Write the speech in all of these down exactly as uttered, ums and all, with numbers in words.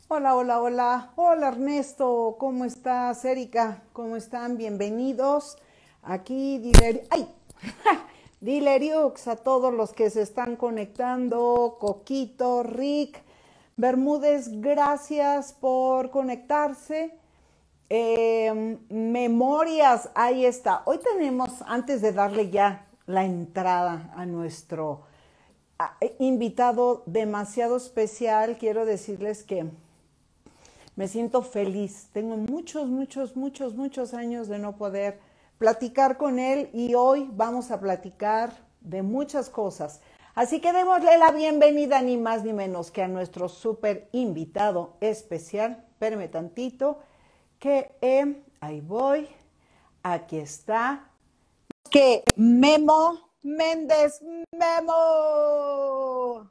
Hola, hola, hola. Hola Ernesto, ¿cómo estás? Erika, ¿cómo están? Bienvenidos. Aquí Diler... ¡Ay! Dileriux, a todos los que se están conectando. Coquito, Rick, Bermúdez, gracias por conectarse. Eh, memorias, ahí está. Hoy tenemos, antes de darle ya la entrada a nuestro a, invitado demasiado especial, quiero decirles que me siento feliz. Tengo muchos, muchos, muchos, muchos años de no poder platicar con él y hoy vamos a platicar de muchas cosas. Así que démosle la bienvenida ni más ni menos que a nuestro súper invitado especial. Espérame tantito, que eh, ahí voy. Aquí está. Que Memo Méndez, Memo.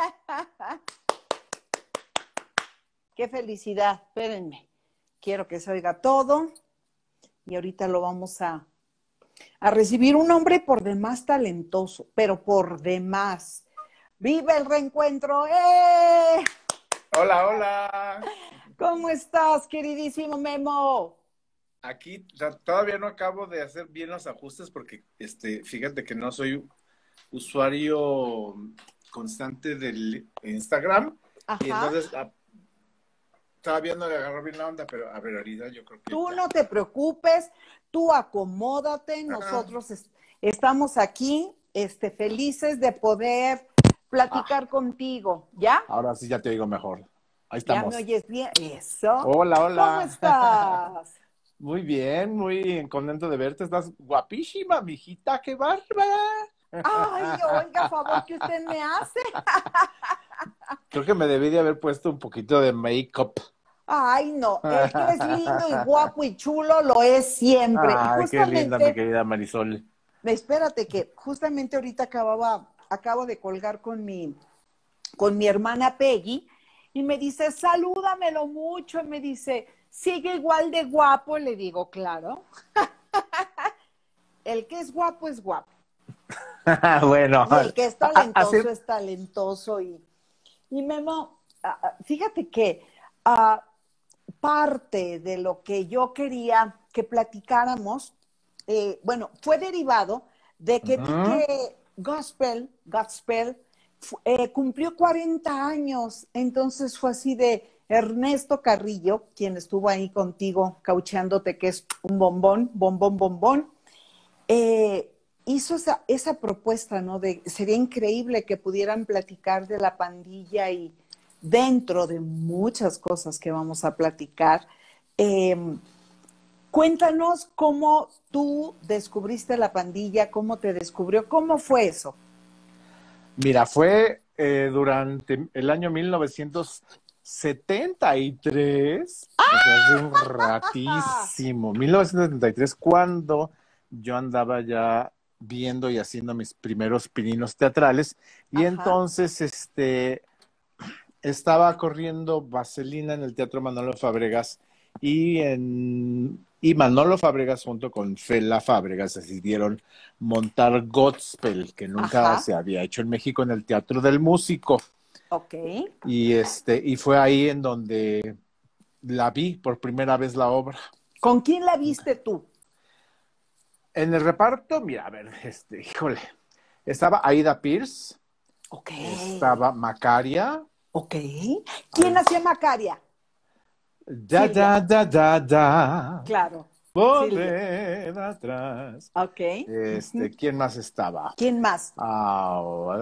Qué felicidad, espérenme. Quiero que se oiga todo y ahorita lo vamos a, a recibir un hombre por demás talentoso, pero por demás. ¡Viva el reencuentro! ¡Eh! Hola, hola. ¿Cómo estás, queridísimo Memo? Aquí o sea, todavía no acabo de hacer bien los ajustes porque este, fíjate que no soy usuario constante del Instagram y Ajá. entonces ah, todavía no le agarro bien la onda, pero a ver, ahorita yo creo que Tú ya. no te preocupes, tú acomódate, Ah, nosotros es, estamos aquí este, felices de poder ah, platicar contigo, ¿ya? ahora sí ya te digo mejor. Ahí ¿Ya me estamos. oyes bien? Eso. Hola, ¿Cómo hola. estás? Muy bien, muy contento de verte. Estás guapísima, mijita, qué bárbara. Ay, oiga, favor que usted me hace. Creo que me debí de haber puesto un poquito de make-up. Ay, no, el que es lindo y guapo y chulo lo es siempre. Y Ay, qué linda, mi justamente, querida Marisol. espérate que justamente ahorita acababa, acabo de colgar con mi, con mi hermana Peggy y me dice, salúdamelo mucho. Y me dice, sigue igual de guapo. Le digo, claro, el que es guapo es guapo. Bueno, Y el que es así. talentoso es talentoso. Y, y Memo, uh, fíjate que uh, parte de lo que yo quería que platicáramos, eh, bueno, fue derivado de que vi Ujú. que Gospel, Gospel eh, cumplió cuarenta años, entonces fue así de Ernesto Carrillo, quien estuvo ahí contigo caucheándote que es un bombón, bombón, bombón, eh, hizo esa, esa propuesta, ¿no? De sería increíble que pudieran platicar de la pandilla y dentro de muchas cosas que vamos a platicar, eh, cuéntanos cómo tú descubriste la pandilla, cómo te descubrió, cómo fue eso. Mira, fue eh, durante el año mil novecientos setenta y tres, o sea, hace un ¡Ah! ratísimo, mil novecientos setenta y tres, cuando yo andaba ya viendo y haciendo mis primeros pininos teatrales, y Ajá, entonces este, estaba corriendo Vaselina en el Teatro Manolo Fábregas y, en, y Manolo Fábregas junto con Fela Fábregas decidieron montar Godspell, que nunca ajá, se había hecho en México en el Teatro del Músico. ok. Y, este, y fue ahí en donde la vi por primera vez la obra. ¿Con quién la viste tú? En el reparto, mira, a ver, este, híjole, estaba Aida Pierce, Ok, estaba Macaria, ok. ¿Quién al, hacía Macaria? da, Silvia, da, da, da, da. claro, Silvia. Volver atrás. Ok. Este, Uh-huh. ¿quién más estaba? ¿Quién más? Ah,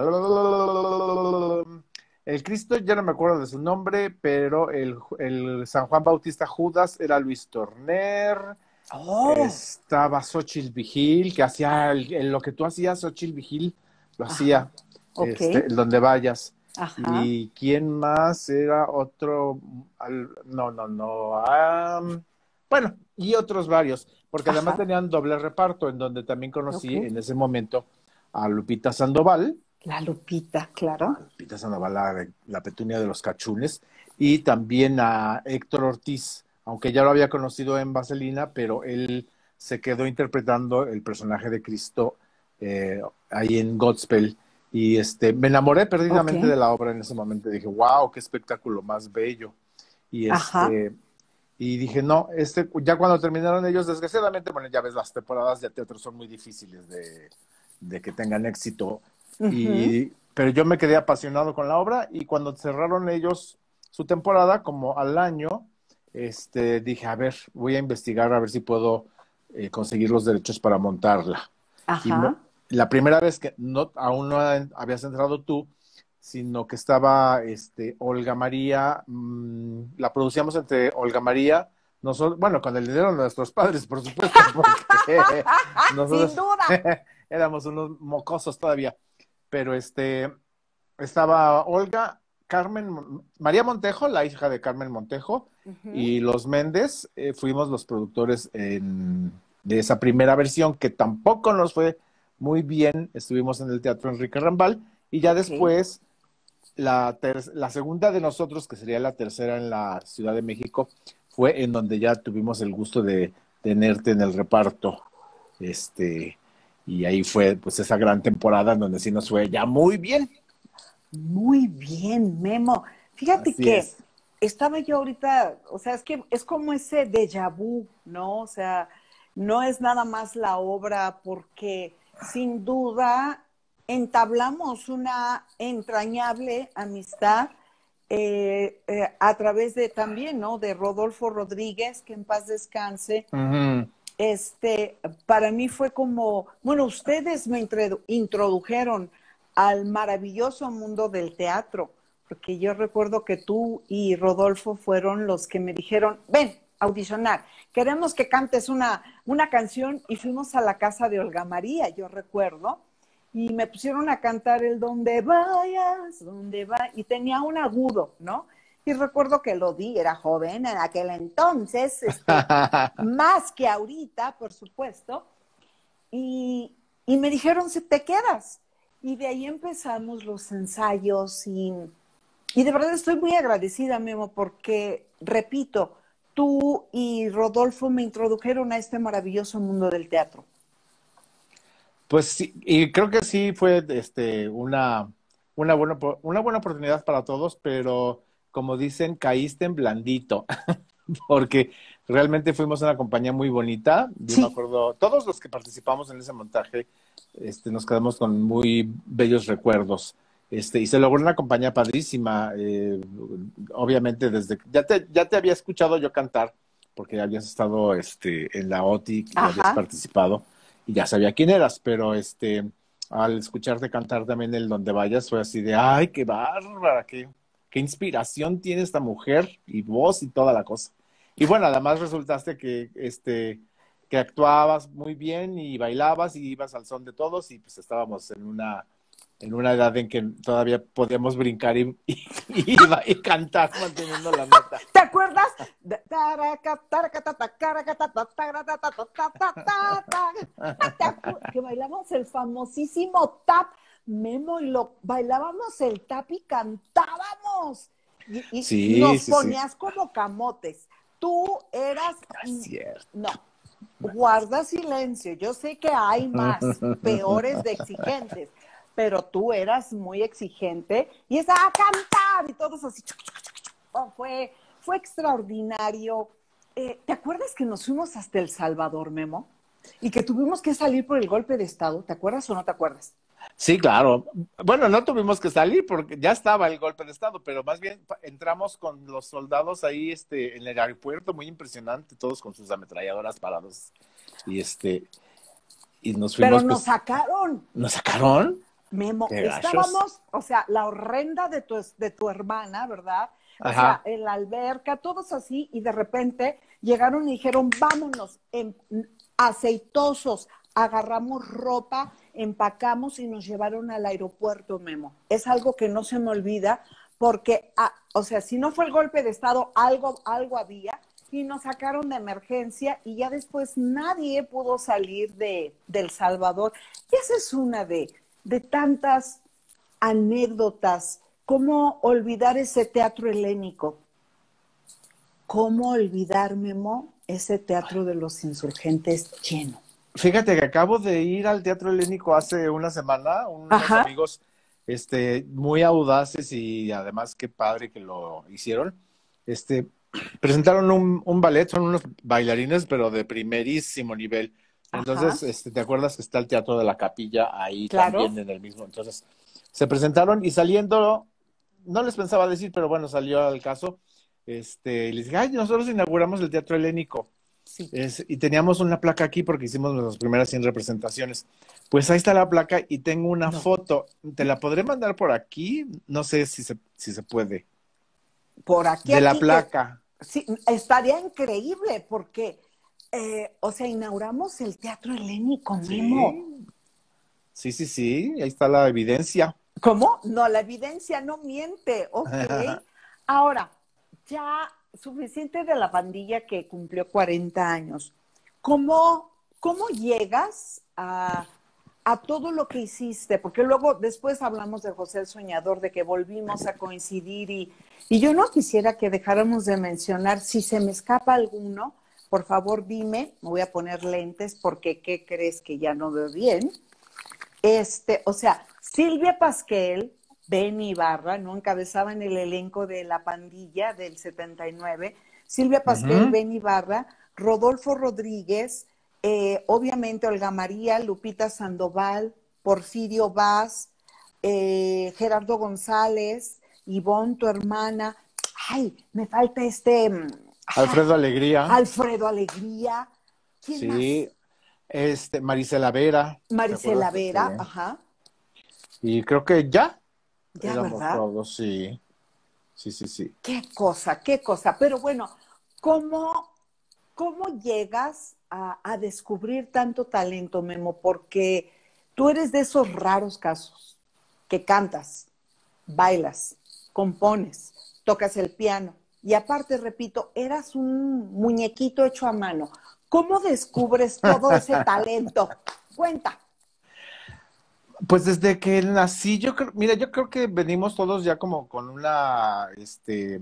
el Cristo, ya no me acuerdo de su nombre, pero el, el San Juan Bautista Judas era Luis Torner. Oh, Estaba Xochitl Vigil, que hacía el, el- lo que tú hacías, Xochitl Vigil, lo ajá, hacía, ok, este, el donde vayas. ajá, ¿Y quién más? Era otro, al- no, no, no. am, bueno, y otros varios, porque además ajá, tenían doble reparto, en donde también ok. conocí en ese momento a Lupita Sandoval, La Lupita, a claro. Lupita Sandoval, la, la petunia de los cachunes, y también a Héctor Ortiz, aunque ya lo había conocido en Vaselina, pero él se quedó interpretando el personaje de Cristo eh, ahí en Godspell. Y este, me enamoré Ok, perdidamente de la obra en ese momento. Dije, wow, qué espectáculo más bello. y Ajá. este, y dije, no, este, ya cuando terminaron ellos, desgraciadamente, bueno, ya ves, las temporadas de teatro son muy difíciles de, de que tengan éxito, Ujú. y, pero yo me quedé apasionado con la obra, y cuando cerraron ellos su temporada, como al año, este, dije, a ver, voy a investigar a ver si puedo eh, conseguir los derechos para montarla. Y me- Ajá. la primera vez que no, aún no habías entrado tú, sino que estaba este, Olga María, mmm, la producíamos entre Olga María, nosotros, bueno, con el dinero de nuestros padres, por supuesto, porque Sin nosotros duda. éramos unos mocosos todavía, pero este, estaba Olga, Carmen, María Montejo, la hija de Carmen Montejo, Ujú. y los Méndez, eh, fuimos los productores en, de esa primera versión, que tampoco nos fue muy bien, estuvimos en el Teatro Enrique Rambal, y ya Ok. después la, ter la segunda de nosotros, que sería la tercera en la Ciudad de México, fue en donde ya tuvimos el gusto de tenerte en el reparto. Este, y ahí fue pues esa gran temporada en donde sí nos fue ya muy bien. Muy bien, Memo. Fíjate Así que es. estaba yo ahorita, o sea, es que es como ese déjà vu, ¿no? O sea, no es nada más la obra, porque sin duda entablamos una entrañable amistad eh, eh, a través de también, ¿no? De Rodolfo Rodríguez, que en paz descanse. Uh -huh. Este, para mí fue como, bueno, ustedes me introdujeron al maravilloso mundo del teatro, porque yo recuerdo que tú y Rodolfo fueron los que me dijeron, ven, audicionar, queremos que cantes una, una canción, y fuimos a la casa de Olga María, yo recuerdo, y me pusieron a cantar el Donde vayas, donde va, y tenía un agudo, ¿no? Y recuerdo que lo di, era joven en aquel entonces, este, más que ahorita, por supuesto, y, y me dijeron, si te quedas. Y de ahí empezamos los ensayos y, y de verdad estoy muy agradecida, Memo, porque, repito, tú y Rodolfo me introdujeron a este maravilloso mundo del teatro. Pues sí, y creo que sí fue este, una, una, buena, una buena oportunidad para todos, pero como dicen, caíste en blandito. Porque realmente fuimos una compañía muy bonita. Yo me Sí. acuerdo, todos los que participamos en ese montaje, este, nos quedamos con muy bellos recuerdos. Este, y se logró una compañía padrísima. Eh, obviamente, desde ya te, ya te había escuchado yo cantar, porque habías estado este, en la O T I y habías Ajá. participado, y ya sabía quién eras, pero este, al escucharte cantar también el Donde Vayas, fue así de, ay, qué bárbara, qué, qué inspiración tiene esta mujer, y voz y toda la cosa. Y bueno, además resultaste que, este, que actuabas muy bien y bailabas y ibas al son de todos, y pues estábamos en una, en una edad en que todavía podíamos brincar y, y, y, y cantar manteniendo la nota. ¿Te acuerdas? Que bailamos el famosísimo tap, Memo, y lo bailábamos el tap y cantábamos. Y, y Sí, nos sí, sí. ponías como camotes. Tú eras, No es cierto. no, guarda silencio. Yo sé que hay más peores de exigentes, pero tú eras muy exigente y estaba a cantar y todos así. Oh, fue, fue extraordinario. Eh, ¿Te acuerdas que nos fuimos hasta El Salvador, Memo? Y que tuvimos que salir por el golpe de Estado. ¿Te acuerdas o no te acuerdas? Sí, claro. Bueno, no tuvimos que salir porque ya estaba el golpe de Estado, pero más bien entramos con los soldados ahí este, en el aeropuerto, muy impresionante, todos con sus ametralladoras parados. Y este, y nos Pero fuimos, nos pues, sacaron. ¿nos sacaron? Memo, ¡Qué gachos! estábamos, o sea, la horrenda de tu, de tu hermana, ¿verdad? O sea, Ajá. en la alberca, todos así, y de repente llegaron y dijeron, vámonos, en, aceitosos, agarramos ropa, empacamos y nos llevaron al aeropuerto, Memo. Es algo que no se me olvida, porque, ah, o sea, si no fue el golpe de Estado, algo, algo había, y nos sacaron de emergencia, y ya después nadie pudo salir de, de El Salvador. Y esa es una de de tantas anécdotas. ¿Cómo olvidar ese teatro helénico? ¿Cómo olvidar, Memo, ese teatro de los insurgentes lleno? Fíjate que acabo de ir al Teatro Helénico hace una semana, unos Ajá. amigos este, muy audaces y además qué padre que lo hicieron. Este, presentaron un, un ballet, son unos bailarines, pero de primerísimo nivel. Ajá, Entonces, este, ¿te acuerdas que está el Teatro de la Capilla ahí claro. también en el mismo? Entonces, se presentaron y saliendo, no les pensaba decir, pero bueno, salió al caso. Este, y les dije, ay, nosotros inauguramos el Teatro Helénico. Sí. Es, y teníamos una placa aquí porque hicimos nuestras primeras cien representaciones. Pues ahí está la placa y tengo una No. foto. ¿Te la podré mandar por aquí? No sé si se, si se puede. Por aquí, De la aquí que placa. sí, estaría increíble porque, eh, o sea, inauguramos el Teatro Helénico, Memo. Sí, sí, sí, sí. Ahí está la evidencia. ¿Cómo? No, la evidencia no miente. Ok. Ahora, ya suficiente de la pandilla que cumplió cuarenta años. ¿Cómo, cómo llegas a, a todo lo que hiciste? Porque luego después hablamos de José el Soñador, de que volvimos a coincidir y, y yo no quisiera que dejáramos de mencionar, si se me escapa alguno, por favor dime, me voy a poner lentes porque ¿qué crees que ya no veo bien? Este, o sea, Silvia Pasquel, Benny Ibarra, ¿no? Encabezaban el elenco de La Pandilla del setenta y nueve. Silvia Pasquel, Ujú. Benny Ibarra, Rodolfo Rodríguez, eh, obviamente Olga María, Lupita Sandoval, Porfirio Vaz, eh, Gerardo González, Ivonne, tu hermana. Ay, me falta este. mm, Ay, Alfredo Alegría. Alfredo Alegría. ¿Quién más? Sí. Este, Marisela Vera. ¿Te acuerdas? Marisela Sí. Vera, ajá. Y creo que ya Ya, éramos ¿verdad? todos, sí. Sí, sí, sí. Qué cosa, qué cosa. Pero bueno, ¿cómo, cómo llegas a, a descubrir tanto talento, Memo? Porque tú eres de esos raros casos que cantas, bailas, compones, tocas el piano y aparte, repito, eras un muñequito hecho a mano. ¿Cómo descubres todo ese talento? Cuenta. Pues desde que nací, yo creo, mira, yo creo que venimos todos ya como con una, este,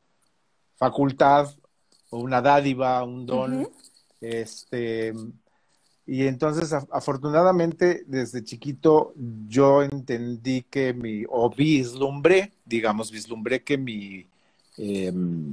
facultad o una dádiva, un don, Ujú. este, y entonces af- afortunadamente desde chiquito yo entendí que mi, o vislumbré, digamos, vislumbré que mi eh,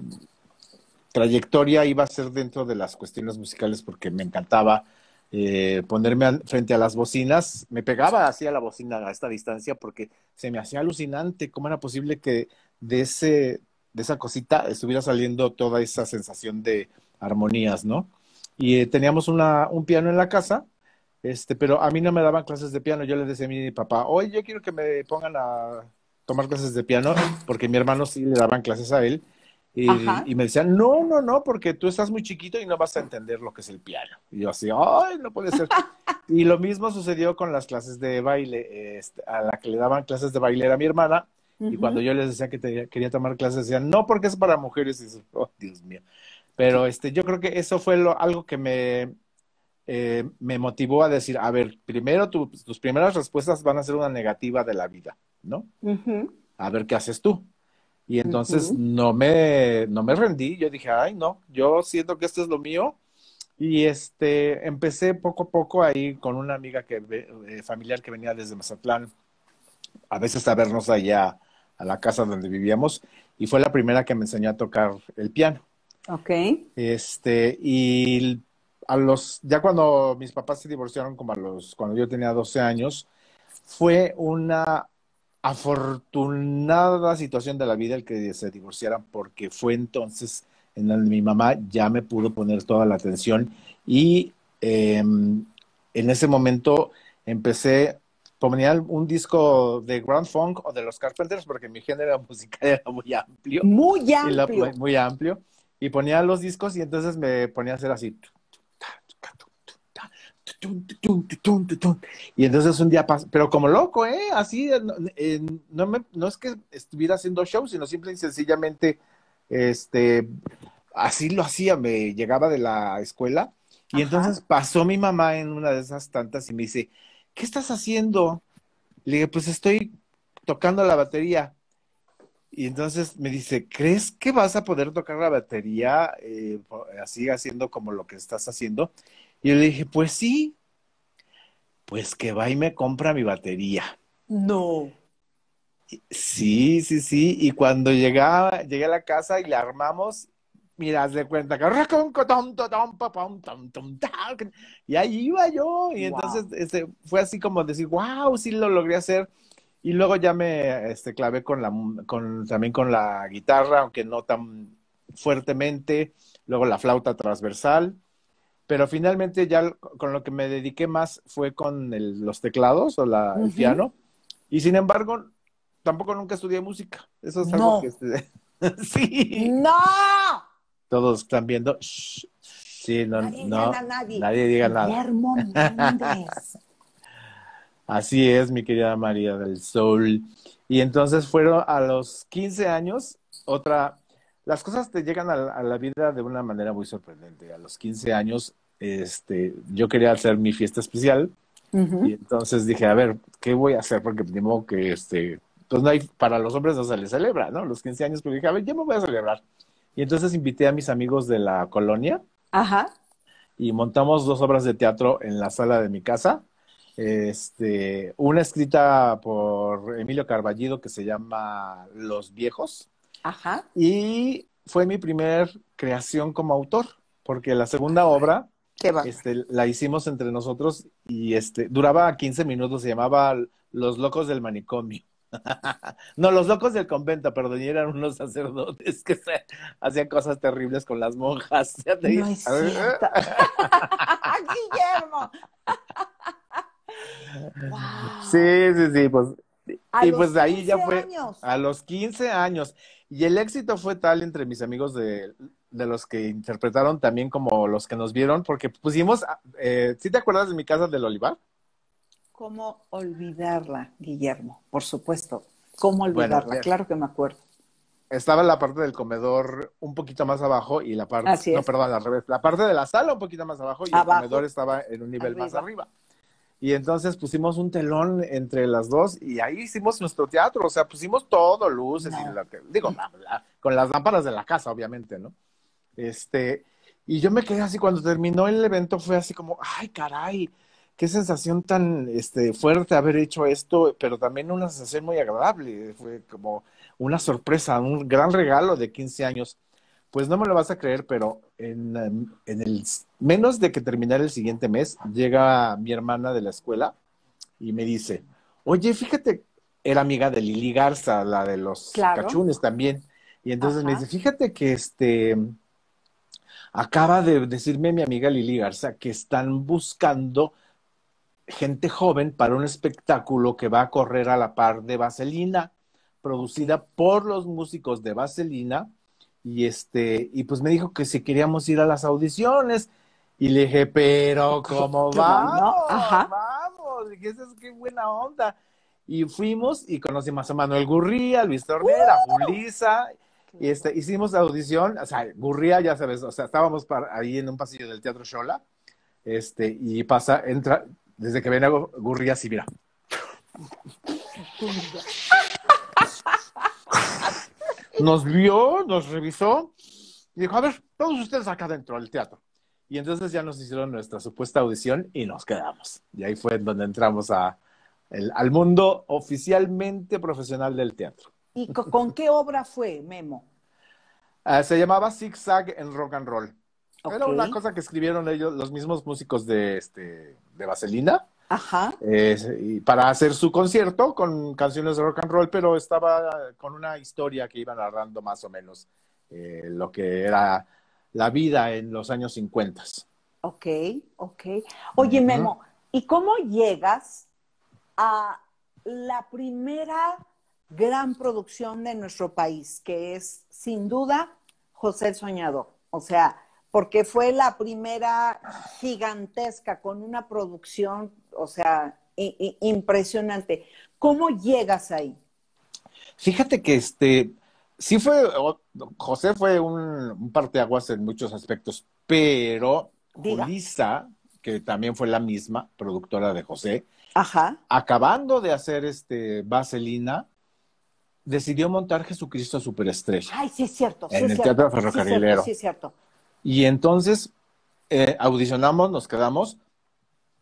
trayectoria iba a ser dentro de las cuestiones musicales porque me encantaba eh, ponerme a- frente a las bocinas, me pegaba así a la bocina a esta distancia porque se me hacía alucinante cómo era posible que de ese, de esa cosita estuviera saliendo toda esa sensación de armonías, ¿no? Y eh, teníamos una, un piano en la casa, este, pero a mí no me daban clases de piano. Yo le decía a mi papá, oye, yo quiero que me pongan a tomar clases de piano, porque mi hermano sí le daban clases a él. Y, Ajá. y me decían, no, no, no, porque tú estás muy chiquito y no vas a entender lo que es el piano. Y yo así, ay, no puede ser. Y lo mismo sucedió con las clases de baile. Este, a la que le daban clases de baile era mi hermana. Y cuando Ujú. yo les decía que te- quería tomar clases, decían, no, porque es para mujeres. Y dices, oh, Dios mío. Pero este, yo creo que eso fue lo, algo que me, eh, me motivó a decir, a ver, primero tu- tus primeras respuestas van a ser una negativa de la vida, ¿no? Ujú. A ver qué haces tú. Y entonces Ujú. no me, no me rendí, yo dije, ay, no, yo siento que esto es lo mío. Y este, empecé poco a poco ahí con una amiga que, ve- eh, familiar que venía desde Mazatlán, a veces a vernos allá a la casa donde vivíamos, y fue la primera que me enseñó a tocar el piano. Ok. Este, y a los, ya cuando mis papás se divorciaron, como a los, cuando yo tenía doce años, fue una afortunada situación de la vida el que se divorciaran, porque fue entonces en donde mi mamá ya me pudo poner toda la atención y eh, en ese momento empecé, ponía un disco de Grand Funk o de los Carpenters, porque mi género musical era muy amplio, Muy y la- amplio. muy amplio, y ponía los discos y entonces me ponía a hacer así. Y entonces un día pasó, pero como loco, ¿eh? Así, eh, no, eh, no me- no es que estuviera haciendo show, sino simple y sencillamente, este, así lo hacía, me llegaba de la escuela y Ajá. entonces pasó mi mamá en una de esas tantas y me dice, ¿qué estás haciendo? Le dije, pues estoy tocando la batería. Y entonces me dice, ¿crees que vas a poder tocar la batería eh, así haciendo como lo que estás haciendo? Y yo le dije, pues sí, pues que va y me compra mi batería. No. Sí, sí, sí. Y cuando llegaba, llegué a la casa y la armamos, mira, haz de cuenta que y ahí iba yo, y entonces Wow. este, fue así como decir, wow, sí lo logré hacer. Y luego ya me este, clavé con la, con, también con la guitarra, aunque no tan fuertemente, luego la flauta transversal, pero finalmente ya con lo que me dediqué más fue con el, los teclados o la, el Ujú. piano, y sin embargo, tampoco nunca estudié música. Eso es algo que No, este, sí, no. todos están viendo. Shh. Sí, no, Nadie gana no, a nadie. nadie diga nada. Guillermo Méndez. Así es, mi querida María del Sol. Y entonces fueron a los quince años, otra, las cosas te llegan a, la a la vida de una manera muy sorprendente. A los quince años, este, yo quería hacer mi fiesta especial y Ujú. entonces dije, a ver, ¿qué voy a hacer? Porque ni modo que, este, pues no hay, para los hombres no se les celebra, ¿no? Los quince años, pero dije, a ver, yo me voy a celebrar. Y entonces invité a mis amigos de la colonia Ajá, y montamos dos obras de teatro en la sala de mi casa. Este, una escrita por Emilio Carballido que se llama Los Viejos, ajá. y fue mi primer creación como autor, porque la segunda obra Qué va. este, la hicimos entre nosotros y este, duraba quince minutos, se llamaba Los Locos del Manicomio. No, Los Locos del Convento, perdón, y eran unos sacerdotes que se, hacían cosas terribles con las monjas. No es cierto. Guillermo. Sí, Wow. sí, sí, pues, A y pues los de ahí quince ya fue años. a los quince años. Y el éxito fue tal entre mis amigos de, de los que interpretaron también como los que nos vieron, porque pusimos, eh, ¿sí te acuerdas de mi casa del Olivar? ¿Cómo olvidarla, Guillermo? Por supuesto. ¿Cómo Bueno, olvidarla? mira, Claro que me acuerdo. estaba la parte del comedor un poquito más abajo y la parte, Así no, es. perdón, al revés, la parte de la sala un poquito más abajo y el comedor Abajo, estaba en un nivel más arriba. arriba. Y entonces pusimos un telón entre las dos y ahí hicimos nuestro teatro, o sea, pusimos todo, luces y No. la, digo, la, la, con las lámparas de la casa, obviamente, ¿no? Este, y yo me quedé así, cuando terminó el evento fue así como, ay, caray, qué sensación tan este, fuerte haber hecho esto, pero también una sensación muy agradable, fue como una sorpresa, un gran regalo de quince años. Pues no me lo vas a creer, pero en, en el menos de que terminara el siguiente mes, llega mi hermana de la escuela y me dice, oye, fíjate, era amiga de Lili Garza, la de los Claro. cachunes también. Y entonces me dice, Ajá. fíjate que este, acaba de decirme mi amiga Lili Garza que están buscando gente joven para un espectáculo que va a correr a la par de Vaselina, Ok. producida por los músicos de Vaselina, y este, y pues me dijo que si queríamos ir a las audiciones, y le dije, pero ¿cómo ¿Cómo no? vamos? Ajá. Vamos, y dije, "Eso es qué buena onda". Y fuimos y conocimos a Manuel Gurría, a Luis Torner, a Julisa, Qué y este, horror. hicimos la audición, o sea, Gurría, ya sabes, o sea, estábamos para, ahí en un pasillo del Teatro Xola, este, y pasa, entra, desde que viene Gurría, así, mira. Nos vio, nos revisó y dijo, a ver, todos ustedes acá dentro del teatro. Y entonces ya nos hicieron nuestra supuesta audición y nos quedamos. Y ahí fue donde entramos a, el, al mundo oficialmente profesional del teatro. ¿Y co- con qué obra fue, Memo? Uh, se llamaba Zig Zag en Rock and Roll. Ok. Era una cosa que escribieron ellos, los mismos músicos de, este, de Vaselina, Ajá. eh, y para hacer su concierto con canciones de rock and roll, pero estaba con una historia que iba narrando más o menos eh, lo que era la vida en los años cincuenta. Ok, ok. Oye, Uh-huh. Memo, ¿y cómo llegas a la primera gran producción de nuestro país, que es sin duda José el Soñador? O sea, porque fue la primera gigantesca con una producción, o sea, i- i- impresionante. ¿Cómo llegas ahí? Fíjate que este, sí fue, o, José fue un, un parteaguas en muchos aspectos, pero Diga. Julisa, que también fue la misma productora de José, Ajá. acabando de hacer este Vaselina, decidió montar Jesucristo Superestrella Ay, sí es cierto, sí en es el Teatro cierto, sí es cierto, sí Ferrocarrilero. es cierto. Y entonces eh, audicionamos, nos quedamos,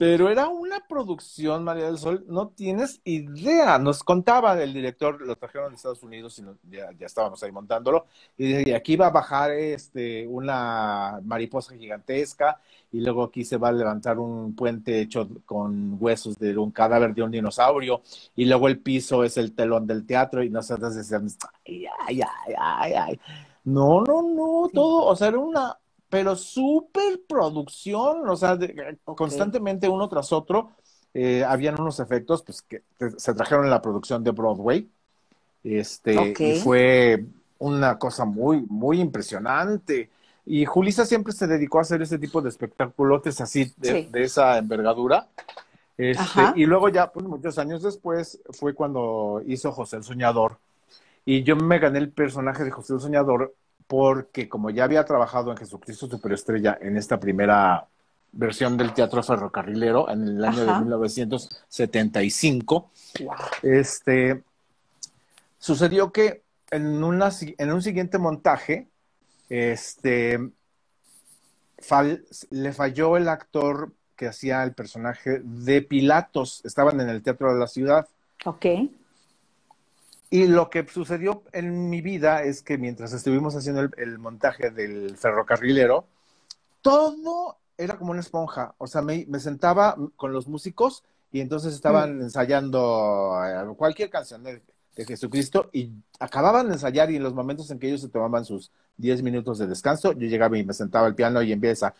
Pero era una producción, María del Sol, no tienes idea. Nos contaba el director, lo trajeron de Estados Unidos y no- ya, ya estábamos ahí montándolo. Y dice, y aquí va a bajar este, una mariposa gigantesca y luego aquí se va a levantar un puente hecho con huesos de un cadáver de un dinosaurio y luego el piso es el telón del teatro y nosotros decíamos, ay, ay, ay, ay, ay. No, no, no, Sí, todo, o sea, era una pero súper producción, o sea, de- ok, constantemente uno tras otro, eh, habían unos efectos pues, que, que se trajeron en la producción de Broadway, este, ok, y fue una cosa muy, muy impresionante. Y Julissa siempre se dedicó a hacer ese tipo de espectáculos así, de, sí, de esa envergadura. Este, ajá, y luego ya, pues muchos años después, fue cuando hizo José el Soñador, y yo me gané el personaje de José el Soñador porque como ya había trabajado en Jesucristo Superestrella en esta primera versión del teatro ferrocarrilero en el año de ajá, mil novecientos setenta y cinco, wow, este, sucedió que en, una, en un siguiente montaje este, fal, le falló el actor que hacía el personaje de Pilatos. Estaban en el Teatro de la Ciudad. ok, Y lo que sucedió en mi vida es que mientras estuvimos haciendo el, el montaje del ferrocarrilero, todo era como una esponja. O sea, me, me sentaba con los músicos y entonces mm, estaban ensayando eh, cualquier canción de, de Jesucristo y acababan de ensayar y en los momentos en que ellos se tomaban sus diez minutos de descanso, yo llegaba y me sentaba al piano y empieza.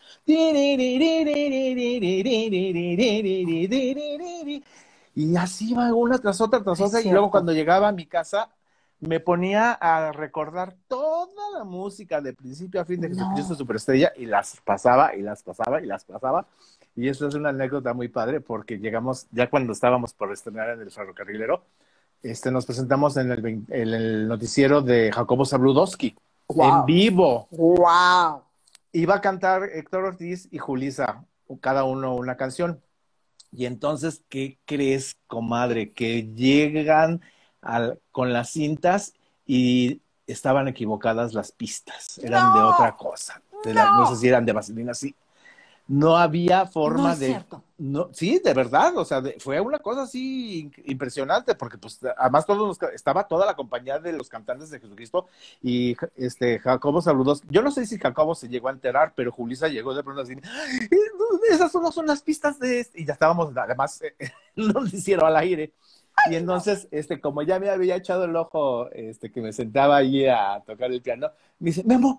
Y así iba una tras otra, tras es otra, y luego cierto, cuando llegaba a mi casa me ponía a recordar toda la música de principio a fin de Jesucristo no, Superestrella y las pasaba y las pasaba y las pasaba. Y eso es una anécdota muy padre porque llegamos, ya cuando estábamos por estrenar en el ferrocarrilero, este, nos presentamos en el, en el noticiero de Jacobo Zabludowski, en wow, vivo. wow, Iba a cantar Héctor Ortiz y Julissa, cada uno una canción. Y entonces, ¿qué crees, comadre? Que llegan al, con las cintas y estaban equivocadas las pistas, eran de otra no, cosa. De la, no sé no, si eran de vaselina, sí, no había no forma es de, cierto, no, sí, de verdad, o sea, de, fue una cosa así impresionante, porque pues además todos los, estaba toda la compañía de los cantantes de Jesucristo y este Jacobo saludos, yo no sé si Jacobo se llegó a enterar, pero Julissa llegó de pronto así, esas no son las pistas de este, y ya estábamos, además, eh, no lo hicieron al aire. Y entonces, este, como ya me había echado el ojo, este, que me sentaba allí a tocar el piano, me dice, Memo,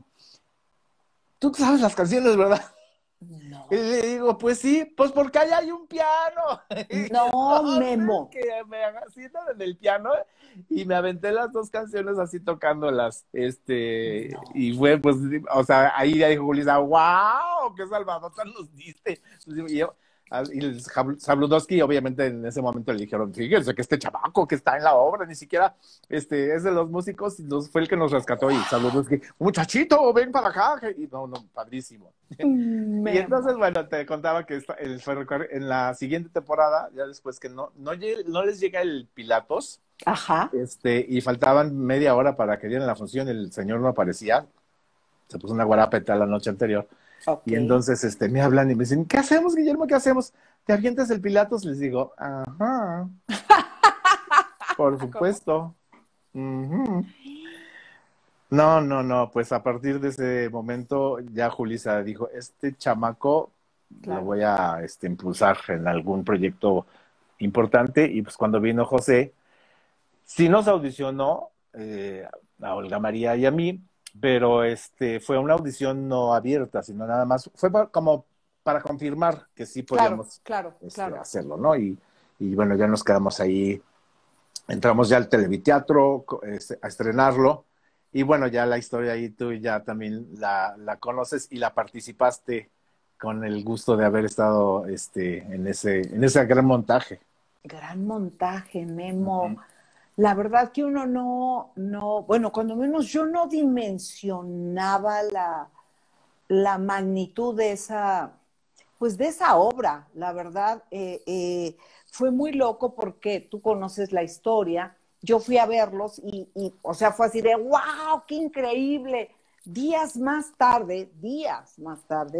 tú sabes las canciones, ¿verdad? Y no, le digo, pues sí, pues porque allá hay un piano. Y no, entonces Memo, que me sientan en el piano y me aventé las dos canciones así tocándolas. Este, no, y fue, pues, o sea, ahí ya dijo Julissa, wow, qué salvadota nos diste. Y yo, y el Sabludowski, obviamente en ese momento le dijeron, fíjense que este chamaco que está en la obra, ni siquiera este, es de los músicos, y nos, fue el que nos rescató. Y Sabludowski, muchachito, ven para acá. Y no, no, padrísimo. Y Memo, entonces, bueno, te contaba que esta- el ferrocarril, en la siguiente temporada, ya después que no, no, lle- no les llega el Pilatos, ajá, este, y faltaban media hora para que dieran la función, el señor no aparecía, se puso una guarapeta la noche anterior, ok, y entonces este, me hablan y me dicen, ¿qué hacemos, Guillermo? ¿Qué hacemos? ¿Te avientas el Pilatos? Les digo, ajá, por ¿cómo? supuesto. Ujú. No, no, no, pues a partir de ese momento ya Julissa dijo, este chamaco lo Claro, voy a este, impulsar en algún proyecto importante y pues cuando vino José, sí nos audicionó eh, a Olga María y a mí, pero este fue una audición no abierta, sino nada más, fue pa- como para confirmar que sí claro, podíamos claro, este, claro. hacerlo, ¿no? Y, y bueno, ya nos quedamos ahí, entramos ya al televiteatro co- este, a estrenarlo. Y bueno, ya la historia ahí tú ya también la, la conoces y la participaste con el gusto de haber estado este, en, ese, en ese gran montaje. Gran montaje, Memo. Ujú. La verdad que uno no, no, bueno, cuando menos yo no dimensionaba la, la magnitud de esa, pues de esa obra. La verdad, eh, eh, fue muy loco porque tú conoces la historia. Yo fui a verlos y, y, o sea, fue así de, wow, qué increíble. Días más tarde, días más tarde,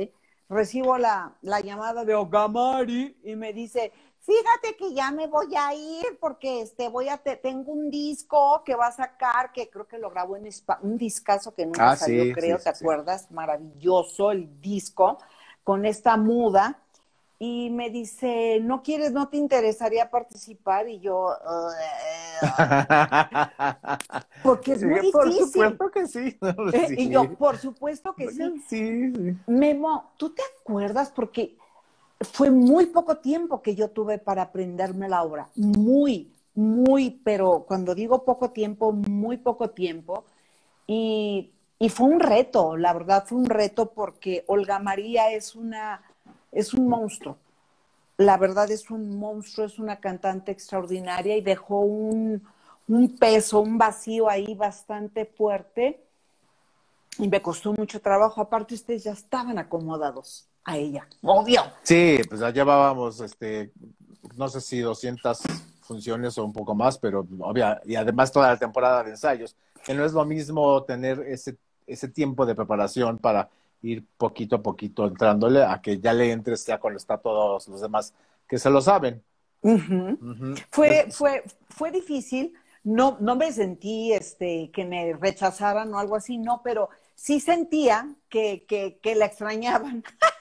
recibo la, la llamada de Olga Mari y me dice, fíjate que ya me voy a ir porque este voy a te, tengo un disco que va a sacar, que creo que lo grabó en Spa, un discazo que nunca Ah, salió, sí, creo, sí, ¿te sí, sí. acuerdas? Maravilloso el disco con esta muda. Y me dice, ¿no quieres, no te interesaría participar? Y yo, uh, porque es muy Dije, por difícil. supuesto que sí. Eh, Sí, y yo, por supuesto que sí. sí, sí. Memo, ¿tú te acuerdas? Porque fue muy poco tiempo que yo tuve para aprenderme la obra. Muy, muy, pero cuando digo poco tiempo, muy poco tiempo. Y, y fue un reto, la verdad fue un reto porque Olga María es una, es un monstruo. La verdad es un monstruo, es una cantante extraordinaria y dejó un, un peso, un vacío ahí bastante fuerte y me costó mucho trabajo. Aparte, ustedes ya estaban acomodados a ella, obvio. Sí, pues ya llevábamos, este, no sé si doscientas funciones o un poco más, pero obvia, y además toda la temporada de ensayos, que no es lo mismo tener ese, ese tiempo de preparación para ir poquito a poquito entrándole a que ya le entres ya cuando está todos los demás que se lo saben. Uh-huh. Uh-huh. Fue, fue, fue difícil, no, no me sentí este, que me rechazaran o algo así, no, pero sí sentía que, que, que la extrañaban.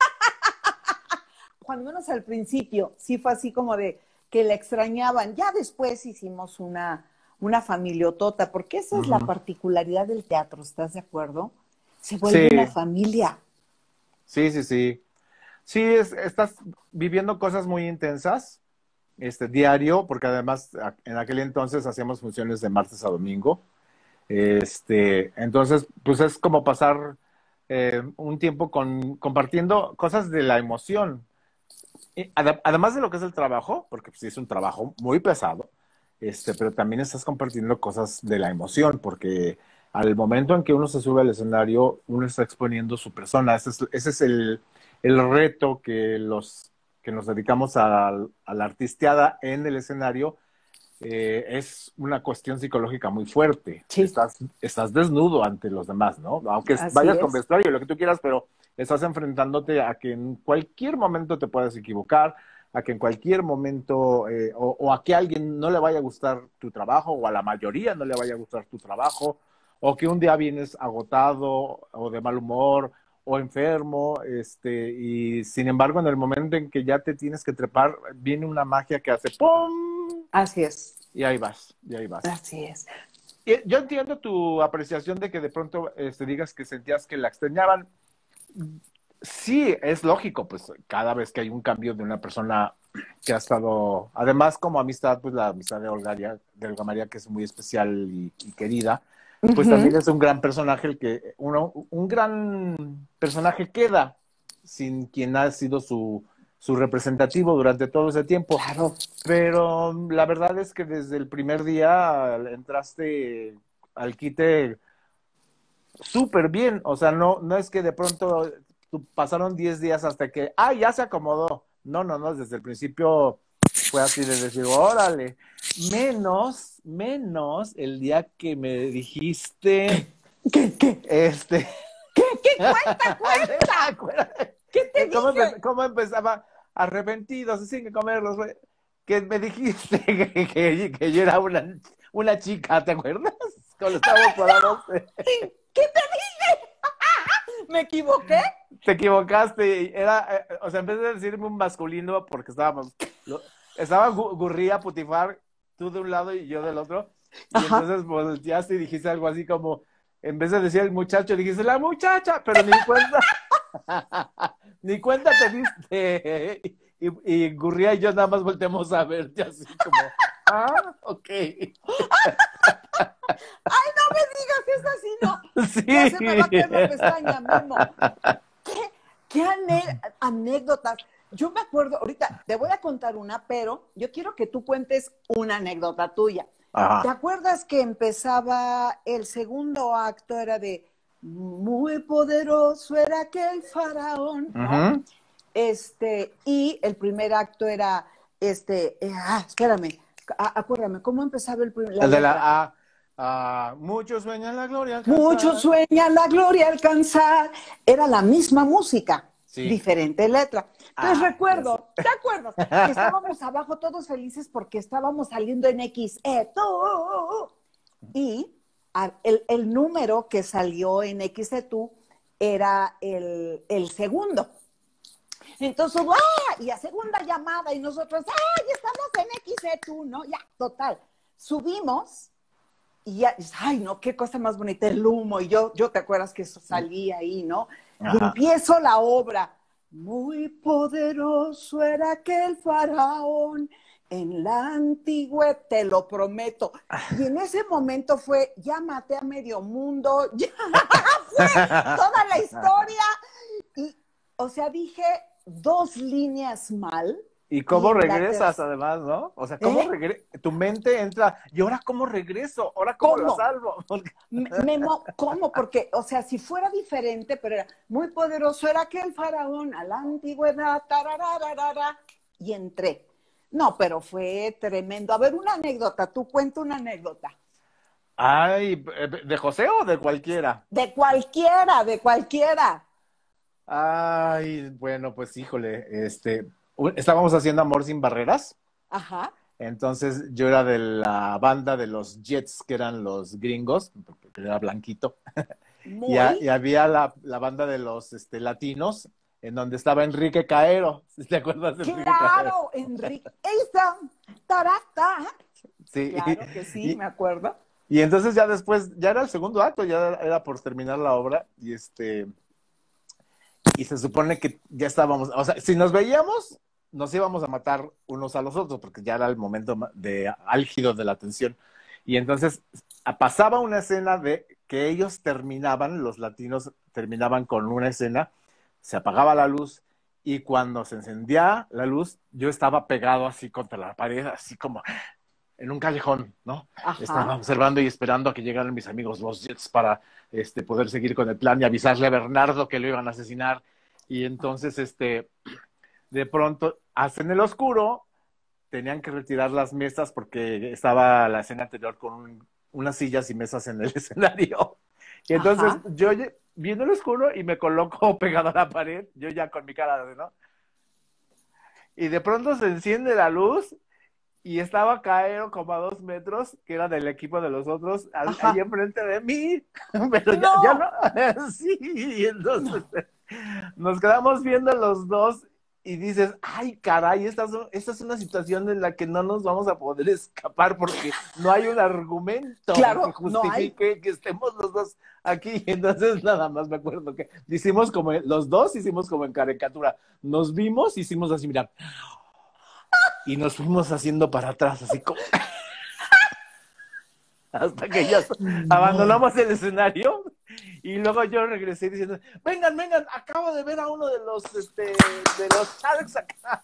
Cuando menos al principio, sí fue así como de que la extrañaban. Ya después hicimos una, una familiotota, porque esa es la Uh-huh. particularidad del teatro, ¿estás de acuerdo? Se vuelve Sí, una familia. sí, sí, sí. Sí, es, estás viviendo cosas muy intensas, este, diario, porque además en aquel entonces hacíamos funciones de martes a domingo. Este, entonces, pues es como pasar eh, un tiempo con, compartiendo cosas de la emoción. Y ad, además de lo que es el trabajo, porque pues, sí es un trabajo muy pesado, este, pero también estás compartiendo cosas de la emoción, porque al momento en que uno se sube al escenario, uno está exponiendo su persona. Ese es, ese es el, el reto que los que nos dedicamos a, a la artisteada en el escenario, eh, es una cuestión psicológica muy fuerte. Sí, Estás, estás desnudo ante los demás, ¿no? Aunque así vayas con es. vestuario, lo que tú quieras, pero estás enfrentándote a que en cualquier momento te puedas equivocar, a que en cualquier momento, eh, o, o a que a alguien no le vaya a gustar tu trabajo, o a la mayoría no le vaya a gustar tu trabajo, o que un día vienes agotado o de mal humor o enfermo, este, y sin embargo en el momento en que ya te tienes que trepar, viene una magia que hace ¡pum! Así es. Y ahí vas, y ahí vas. Así es. Y yo entiendo tu apreciación de que de pronto este, digas que sentías que la extrañaban. Sí, es lógico, pues cada vez que hay un cambio de una persona que ha estado, además como amistad, pues la amistad de Olga, de Olga María, que es muy especial y, y querida, pues Uh-huh. también es un gran personaje, el que uno, un gran personaje queda sin quien ha sido su, su representativo durante todo ese tiempo. Claro. Pero la verdad es que desde el primer día entraste al quite súper bien. O sea, no, no es que de pronto pasaron diez días hasta que, ah, ya se acomodó. No, no, no, desde el principio fue así de decir, órale. Menos, menos el día que me dijiste, ¿Qué, qué? este... ¿Qué, qué? Cuenta, cuenta. ¿Qué te ¿Cómo, dije? empe ¿Cómo empezaba? Arrepentidos, sin que comerlos. Que me dijiste que, que, que yo era una, una chica, ¿te acuerdas? Cuando estábamos parados. ¿Qué te dije? ¿Me equivoqué? Te equivocaste. Era, eh, o sea, en vez de decirme un masculino, porque estábamos. Lo, estaba Gurría, Putifar, tú de un lado y yo del otro. Y Ajá. entonces volteaste y dijiste algo así como, en vez de decir el muchacho, dijiste la muchacha, pero ni cuenta. Ni cuenta te diste. Y, y Gurría y yo nada más volteamos a verte así como, ah, ok. Ay, no me digas que es así, no. Sí. Ya se me va a caer la pestaña, Memo. ¿Qué, qué ané anécdotas? Yo me acuerdo, ahorita te voy a contar una, pero yo quiero que tú cuentes una anécdota tuya. Ajá. ¿Te acuerdas que empezaba el segundo acto? Era de muy poderoso era aquel faraón, ¿no? Uh-huh. Este, y el primer acto era, este, eh, ah, espérame, a, acuérdame, ¿cómo empezaba el primer? El de la A. Uh, muchos sueñan la gloria alcanzar. Muchos sueñan la gloria alcanzar. Era la misma música. Sí. diferente letra. Entonces Ah, recuerdo, ¿te acuerdas? Que estábamos abajo todos felices porque estábamos saliendo en X E, tú, y a- el, el número que salió en X E tú era el, el segundo. Entonces, ¡ah! Y a segunda llamada, y nosotros, ¡ay, estamos en X E tú! ¿No? Ya, total. Subimos, y ya, ay, no, qué cosa más bonita, el humo, y yo, yo te acuerdas que eso salía ahí, ¿no? Y Ajá. empiezo la obra. Muy poderoso era aquel faraón en la antigüedad, te lo prometo. Y en ese momento fue, ya maté a medio mundo, ya fue toda la historia. Y, o sea, dije dos líneas mal. ¿Y Y cómo en la regresas tercera, además, no? O sea, ¿cómo ¿eh? regresas? Tu mente entra, ¿y ahora cómo regreso? ¿Ahora cómo la ¿Cómo? salvo? Porque- Memo, ¿cómo? Porque, o sea, si fuera diferente, pero era muy poderoso, era aquel faraón a la antigüedad, tararararara, y entré. No, pero fue tremendo. A ver, una anécdota, tú cuenta una anécdota. Ay, ¿de José o de cualquiera? De cualquiera, de cualquiera. Ay, bueno, pues híjole, este, u- estábamos haciendo Amor sin Barreras, Ajá. entonces yo era de la banda de los Jets, que eran los gringos, porque era blanquito, y, a- y Muy había la, la banda de los este, latinos, en donde estaba Enrique Caero, ¿sí? ¿Te acuerdas de Enrique Caero? claro, Enrique. Esa, tarata. Sí, Claro que sí, y, me acuerdo. y entonces ya después, ya era el segundo acto, ya era por terminar la obra, y este, y se supone que ya estábamos, o sea, si nos veíamos, nos íbamos a matar unos a los otros, porque ya era el momento de álgido de la tensión. Y entonces pasaba una escena de que ellos terminaban, los latinos terminaban con una escena, se apagaba la luz, y cuando se encendía la luz, yo estaba pegado así contra la pared, así como en un callejón, ¿no? Estaba Ajá. observando y esperando a que llegaran mis amigos los Jets para este, poder seguir con el plan y avisarle a Bernardo que lo iban a asesinar. Y entonces, este, de pronto, hasta en el oscuro, tenían que retirar las mesas porque estaba la escena anterior con un, unas sillas y mesas en el escenario. Y entonces Ajá. yo viendo el oscuro y me coloco pegado a la pared, yo ya con mi cara de, ¿no? Y de pronto se enciende la luz y estaba Caero como a dos metros, que era del equipo de los otros, ahí Ajá. enfrente de mí, pero ya, ya No. no, sí, y entonces No. nos quedamos viendo los dos y dices, ay caray, esta es, esta es una situación en la que no nos vamos a poder escapar porque no hay un argumento que Claro, no hay. justifique que estemos los dos aquí, entonces nada más me acuerdo que hicimos como, los dos hicimos como en caricatura, nos vimos, hicimos así, mira, y nos fuimos haciendo para atrás, así como hasta que ya No. abandonamos el escenario y luego yo regresé diciendo, vengan, vengan, acabo de ver a uno de los este, de los Sharks acá.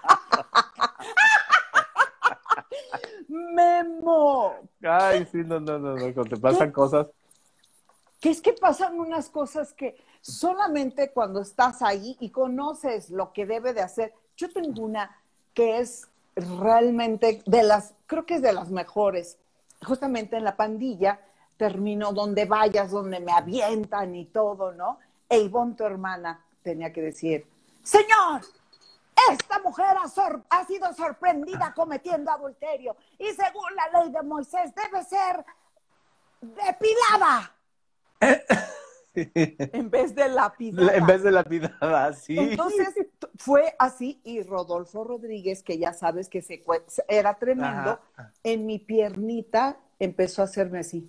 Memo. Ay, sí, no, no, no, no, cuando te pasan ¿Qué? cosas. Que es que pasan unas cosas que solamente cuando estás ahí y conoces lo que debe de hacer. Yo tengo una que es realmente de las, creo que es de las mejores. Justamente en la pandilla termino donde vayas, donde me avientan y todo, ¿no? E Ivonne, tu hermana, tenía que decir, Señor, esta mujer ha, sor ha sido sorprendida cometiendo adulterio y según la ley de Moisés debe ser depilada. En vez de lapidada. En vez de la lapidada, sí. Entonces fue así y Rodolfo Rodríguez, que ya sabes que se, era tremendo, ajá, en mi piernita empezó a hacerme así.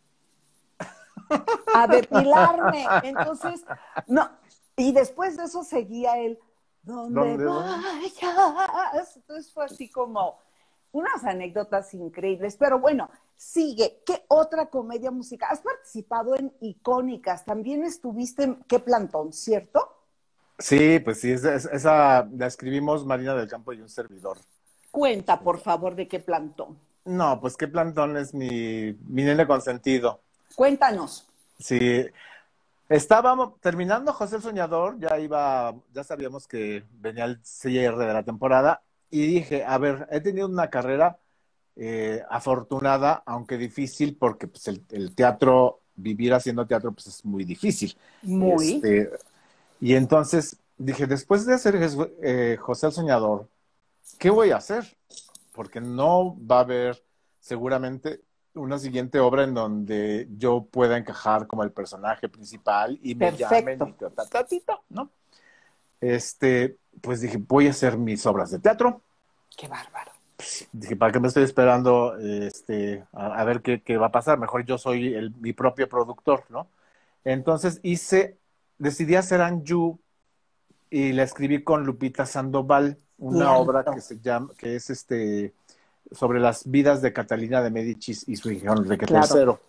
A depilarme. Entonces, no. Y después de eso seguía él, donde ¿Dónde, vayas. Entonces fue así como unas anécdotas increíbles. Pero bueno, sigue. ¿Qué otra comedia musical? Has participado en Icónicas. También estuviste en Qué Plantón, ¿cierto? Sí, pues sí, esa, esa la escribimos Marina del Campo y un servidor. Cuenta, por favor, de Qué Plantón. No, pues Qué Plantón es mi, mi nene consentido. Cuéntanos. Sí, estábamos terminando José el Soñador, ya iba, ya sabíamos que venía el cierre de la temporada, y dije, a ver, he tenido una carrera eh, afortunada, aunque difícil, porque pues, el, el teatro, vivir haciendo teatro, pues es muy difícil. Muy. Este, y entonces dije, después de hacer Jes- eh, José el Soñador, ¿qué voy a hacer? Porque no va a haber seguramente una siguiente obra en donde yo pueda encajar como el personaje principal y me llamen y Perfecto. ta, ta, ta, ti, ta, ¿no? Este, pues dije, voy a hacer mis obras de teatro. Qué bárbaro. Dije, ¿para qué me estoy esperando este, a, a ver qué, qué va a pasar? Mejor yo soy el, mi propio productor, ¿no? Entonces hice, decidí hacer Anju y la escribí con Lupita Sandoval, una obra que Cierto. se llama, que es este, sobre las vidas de Catalina de Médicis y su hijo Enrique Claro. tercero.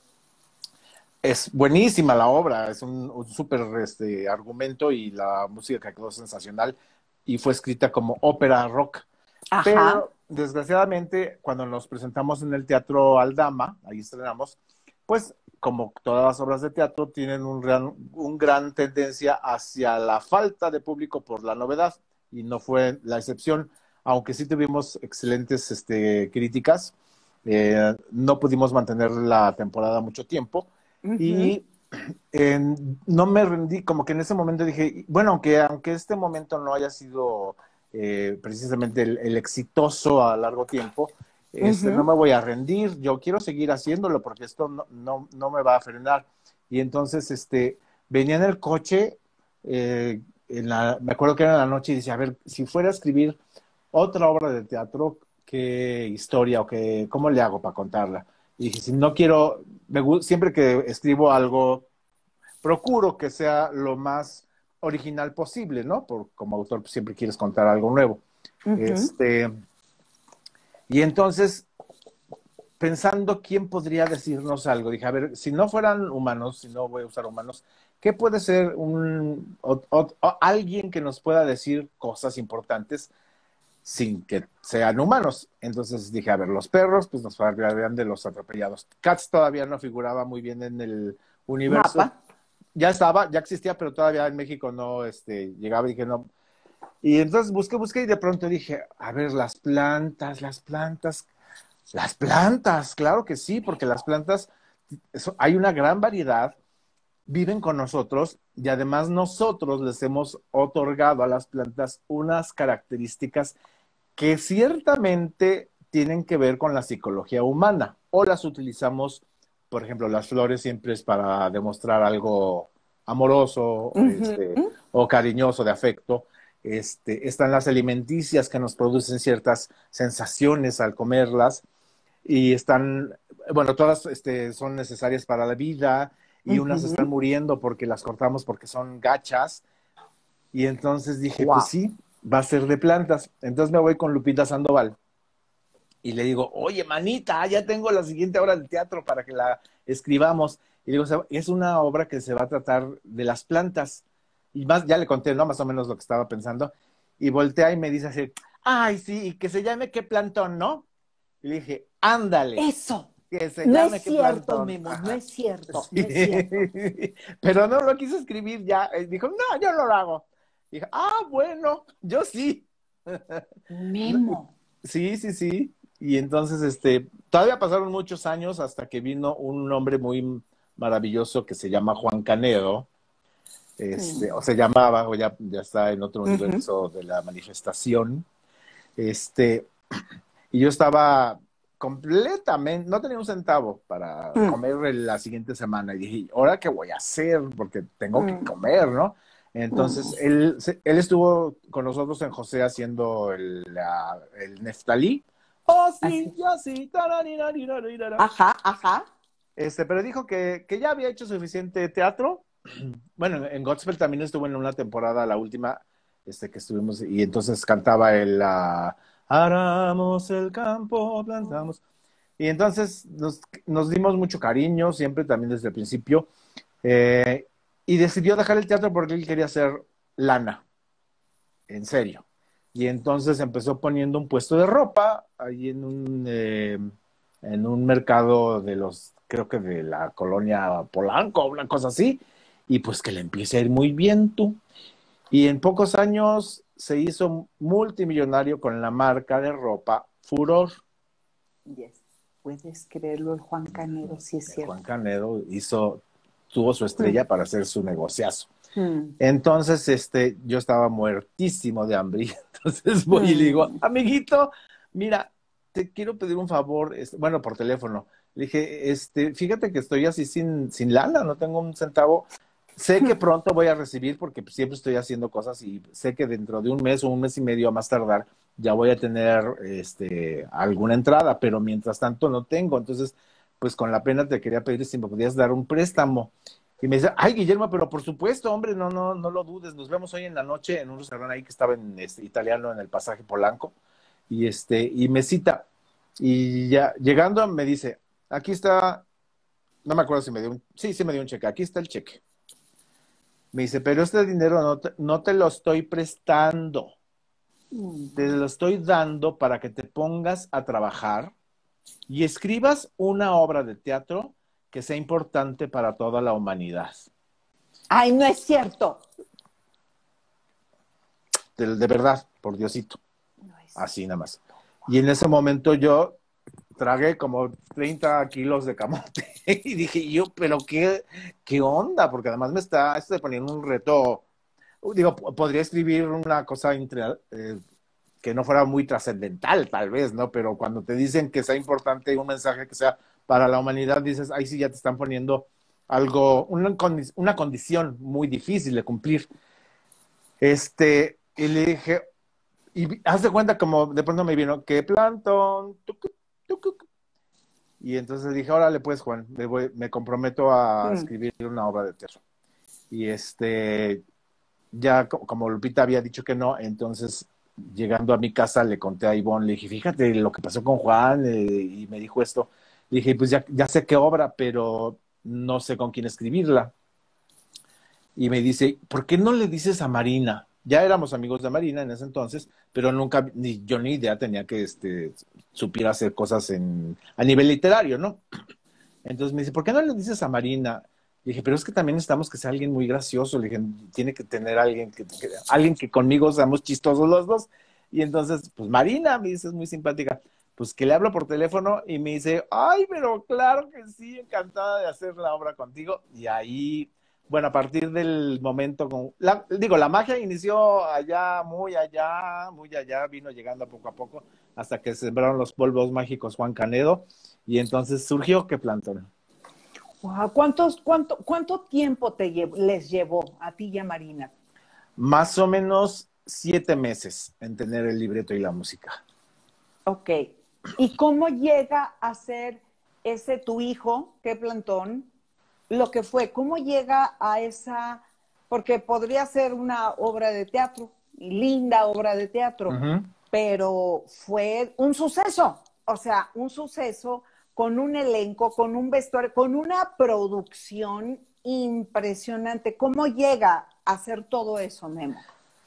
Es buenísima la obra, es un, un súper este, argumento y la música quedó sensacional y fue escrita como ópera rock. Ajá. Pero desgraciadamente, cuando nos presentamos en el Teatro Aldama, ahí estrenamos, pues como todas las obras de teatro, tienen un gran, un gran tendencia hacia la falta de público por la novedad, y no fue la excepción, aunque sí tuvimos excelentes este, críticas. Eh, no pudimos mantener la temporada mucho tiempo, Ujú. y eh, no me rendí, como que en ese momento dije, bueno, aunque, aunque este momento no haya sido eh, precisamente el, el, exitoso a largo tiempo, este, no Ujú. me voy a rendir, yo quiero seguir haciéndolo porque esto no, no, no me va a frenar. Y entonces este, venía en el coche, eh, en la, me acuerdo que era en la noche y decía, a ver, si fuera a escribir otra obra de teatro, ¿qué historia o qué, cómo le hago para contarla? Y dije, si no quiero, me, siempre que escribo algo, procuro que sea lo más original posible, ¿no? Por, como autor pues, siempre quieres contar algo nuevo. Ujú. Este, y entonces, pensando quién podría decirnos algo, dije, a ver, si no fueran humanos, si no voy a usar humanos, ¿qué puede ser un, o, o, o alguien que nos pueda decir cosas importantes sin que sean humanos? Entonces dije, a ver, los perros, pues nos hablarían de los atropellados. Cats todavía no figuraba muy bien en el Mapa. universo. Ya estaba, ya existía, pero todavía en México no este, llegaba y dije, no. Y entonces busqué, busqué y de pronto dije, a ver, las plantas, las plantas, las plantas, claro que sí, porque las plantas, eso, hay una gran variedad, viven con nosotros y además nosotros les hemos otorgado a las plantas unas características que ciertamente tienen que ver con la psicología humana o las utilizamos, por ejemplo, las flores siempre es para demostrar algo amoroso Ujú. este, o cariñoso de afecto. Este, están las alimenticias que nos producen ciertas sensaciones al comerlas y están, bueno, todas este, son necesarias para la vida y unas están Ujú. muriendo porque las cortamos porque son gachas y entonces dije, pues Wow. sí, va a ser de plantas. Entonces me voy con Lupita Sandoval y le digo, oye, manita, ya tengo la siguiente obra de teatro para que la escribamos. Y le digo, es una obra que se va a tratar de las plantas. Y más, ya le conté, ¿no? Más o menos lo que estaba pensando. Y voltea y me dice así, ay, sí, y que se llame qué plantón, ¿no? Y le dije, ándale, Eso. que se No es llame qué cierto, plantón. Memo, no Ajá. es cierto, no Sí. es cierto. Pero no lo quiso escribir ya. Él dijo, no, yo no lo hago. Dije, ah, bueno, yo sí. Memo. Sí, sí, sí. Y entonces, este, todavía pasaron muchos años hasta que vino un hombre muy maravilloso que se llama Juan Canedo, este, o Mm. se llamaba, o ya, ya está en otro Ujú. universo de la manifestación. Este, y yo estaba completamente, no tenía un centavo para Mm. comer la siguiente semana. Y dije, ¿ahora qué voy a hacer? Porque tengo que Mm. comer, ¿no? Entonces, Mm. él, él estuvo con nosotros en José haciendo el, la, el Neftalí. Oh, Así. sí, yo sí. Tararirarirarira. Ajá, ajá. Este, pero dijo que, que ya había hecho suficiente teatro. Bueno, en Godspell también estuvo en una temporada, la última, este, que estuvimos, y entonces cantaba el uh, aramos el campo, plantamos. Y entonces nos, nos dimos mucho cariño, siempre también desde el principio. Eh, y decidió dejar el teatro porque él quería hacer lana, en serio. Y entonces empezó poniendo un puesto de ropa ahí en un, eh, en un mercado de los, creo que de la colonia Polanco, una cosa así. Y pues que le empiece a ir muy bien tú. Y en pocos años se hizo multimillonario con la marca de ropa Furor. Yes. Puedes creerlo, el Juan Canedo, sí es Juan cierto. Canedo hizo, tuvo su Mm. estrella para hacer su negociazo. Mm. Entonces, este, yo estaba muertísimo de hambre. Entonces voy y le digo, Mm. amiguito, mira, te quiero pedir un favor, este, bueno, por teléfono. Le dije, este, fíjate que estoy así sin, sin lana, no tengo un centavo. Sé que pronto voy a recibir porque pues, siempre estoy haciendo cosas y sé que dentro de un mes o un mes y medio a más tardar ya voy a tener este, alguna entrada, pero mientras tanto no tengo. Entonces, pues con la pena te quería pedir si me podías dar un préstamo. Y me dice, ay, Guillermo, pero por supuesto, hombre, no, no, no lo dudes. Nos vemos hoy en la noche en un restaurante ahí que estaba en este, italiano en el Pasaje Polanco. Y este, y me cita. Y ya llegando me dice, aquí está, no me acuerdo si me dio un, sí, sí me dio un cheque, aquí está el cheque. Me dice, pero este dinero no te, no te lo estoy prestando, te lo estoy dando para que te pongas a trabajar y escribas una obra de teatro que sea importante para toda la humanidad. Ay, no es cierto. De, de verdad, por Diosito. No es Así nada más. cierto. Y en ese momento yo tragué como treinta kilos de camote y dije yo, pero qué, qué onda, porque además me está estoy poniendo un reto. Digo, podría escribir una cosa entre, eh, que no fuera muy trascendental, tal vez, ¿no? Pero cuando te dicen que sea importante un mensaje que sea para la humanidad, dices, ahí sí ya te están poniendo algo, una, condi una condición muy difícil de cumplir. Este, y le dije, y haz de cuenta como de pronto me vino, ¿qué plantón? Tucu, tucu. Y entonces dije, órale pues, Juan, me, voy, me comprometo a Mm. escribir una obra de teatro. Y este, ya como Lupita había dicho que no, entonces llegando a mi casa le conté a Ivonne, le dije, fíjate lo que pasó con Juan, eh, y me dijo esto. Le dije, pues ya, ya sé qué obra, pero no sé con quién escribirla. Y me dice, ¿por qué no le dices a Marina? Ya éramos amigos de Marina en ese entonces, pero nunca, ni yo ni idea tenía que este, supiera hacer cosas en, a nivel literario, ¿no? Entonces me dice, ¿por qué no le dices a Marina? Le dije, pero es que también necesitamos que sea alguien muy gracioso. Le dije, tiene que tener alguien que, que, alguien que conmigo seamos chistosos los dos. Y entonces, pues Marina, me dice, es muy simpática. Pues que le hablo por teléfono y me dice, ay, pero claro que sí, encantada de hacer la obra contigo. Y ahí, bueno, a partir del momento, con, la, digo, la magia inició allá, muy allá, muy allá, vino llegando poco a poco, hasta que sembraron los polvos mágicos Juan Canedo. Y entonces surgió ¿Qué plantón? Wow, ¿cuántos, cuánto, ¿Cuánto tiempo te llevo, les llevó a ti y a Marina? Más o menos siete meses en tener el libreto y la música. Ok. ¿Y cómo llega a ser ese tu hijo, Qué plantón, lo que fue? ¿Cómo llega a esa, porque podría ser una obra de teatro, linda obra de teatro, Uh-huh. pero fue un suceso, o sea, un suceso con un elenco, con un vestuario, con una producción impresionante. ¿Cómo llega a hacer todo eso, Memo?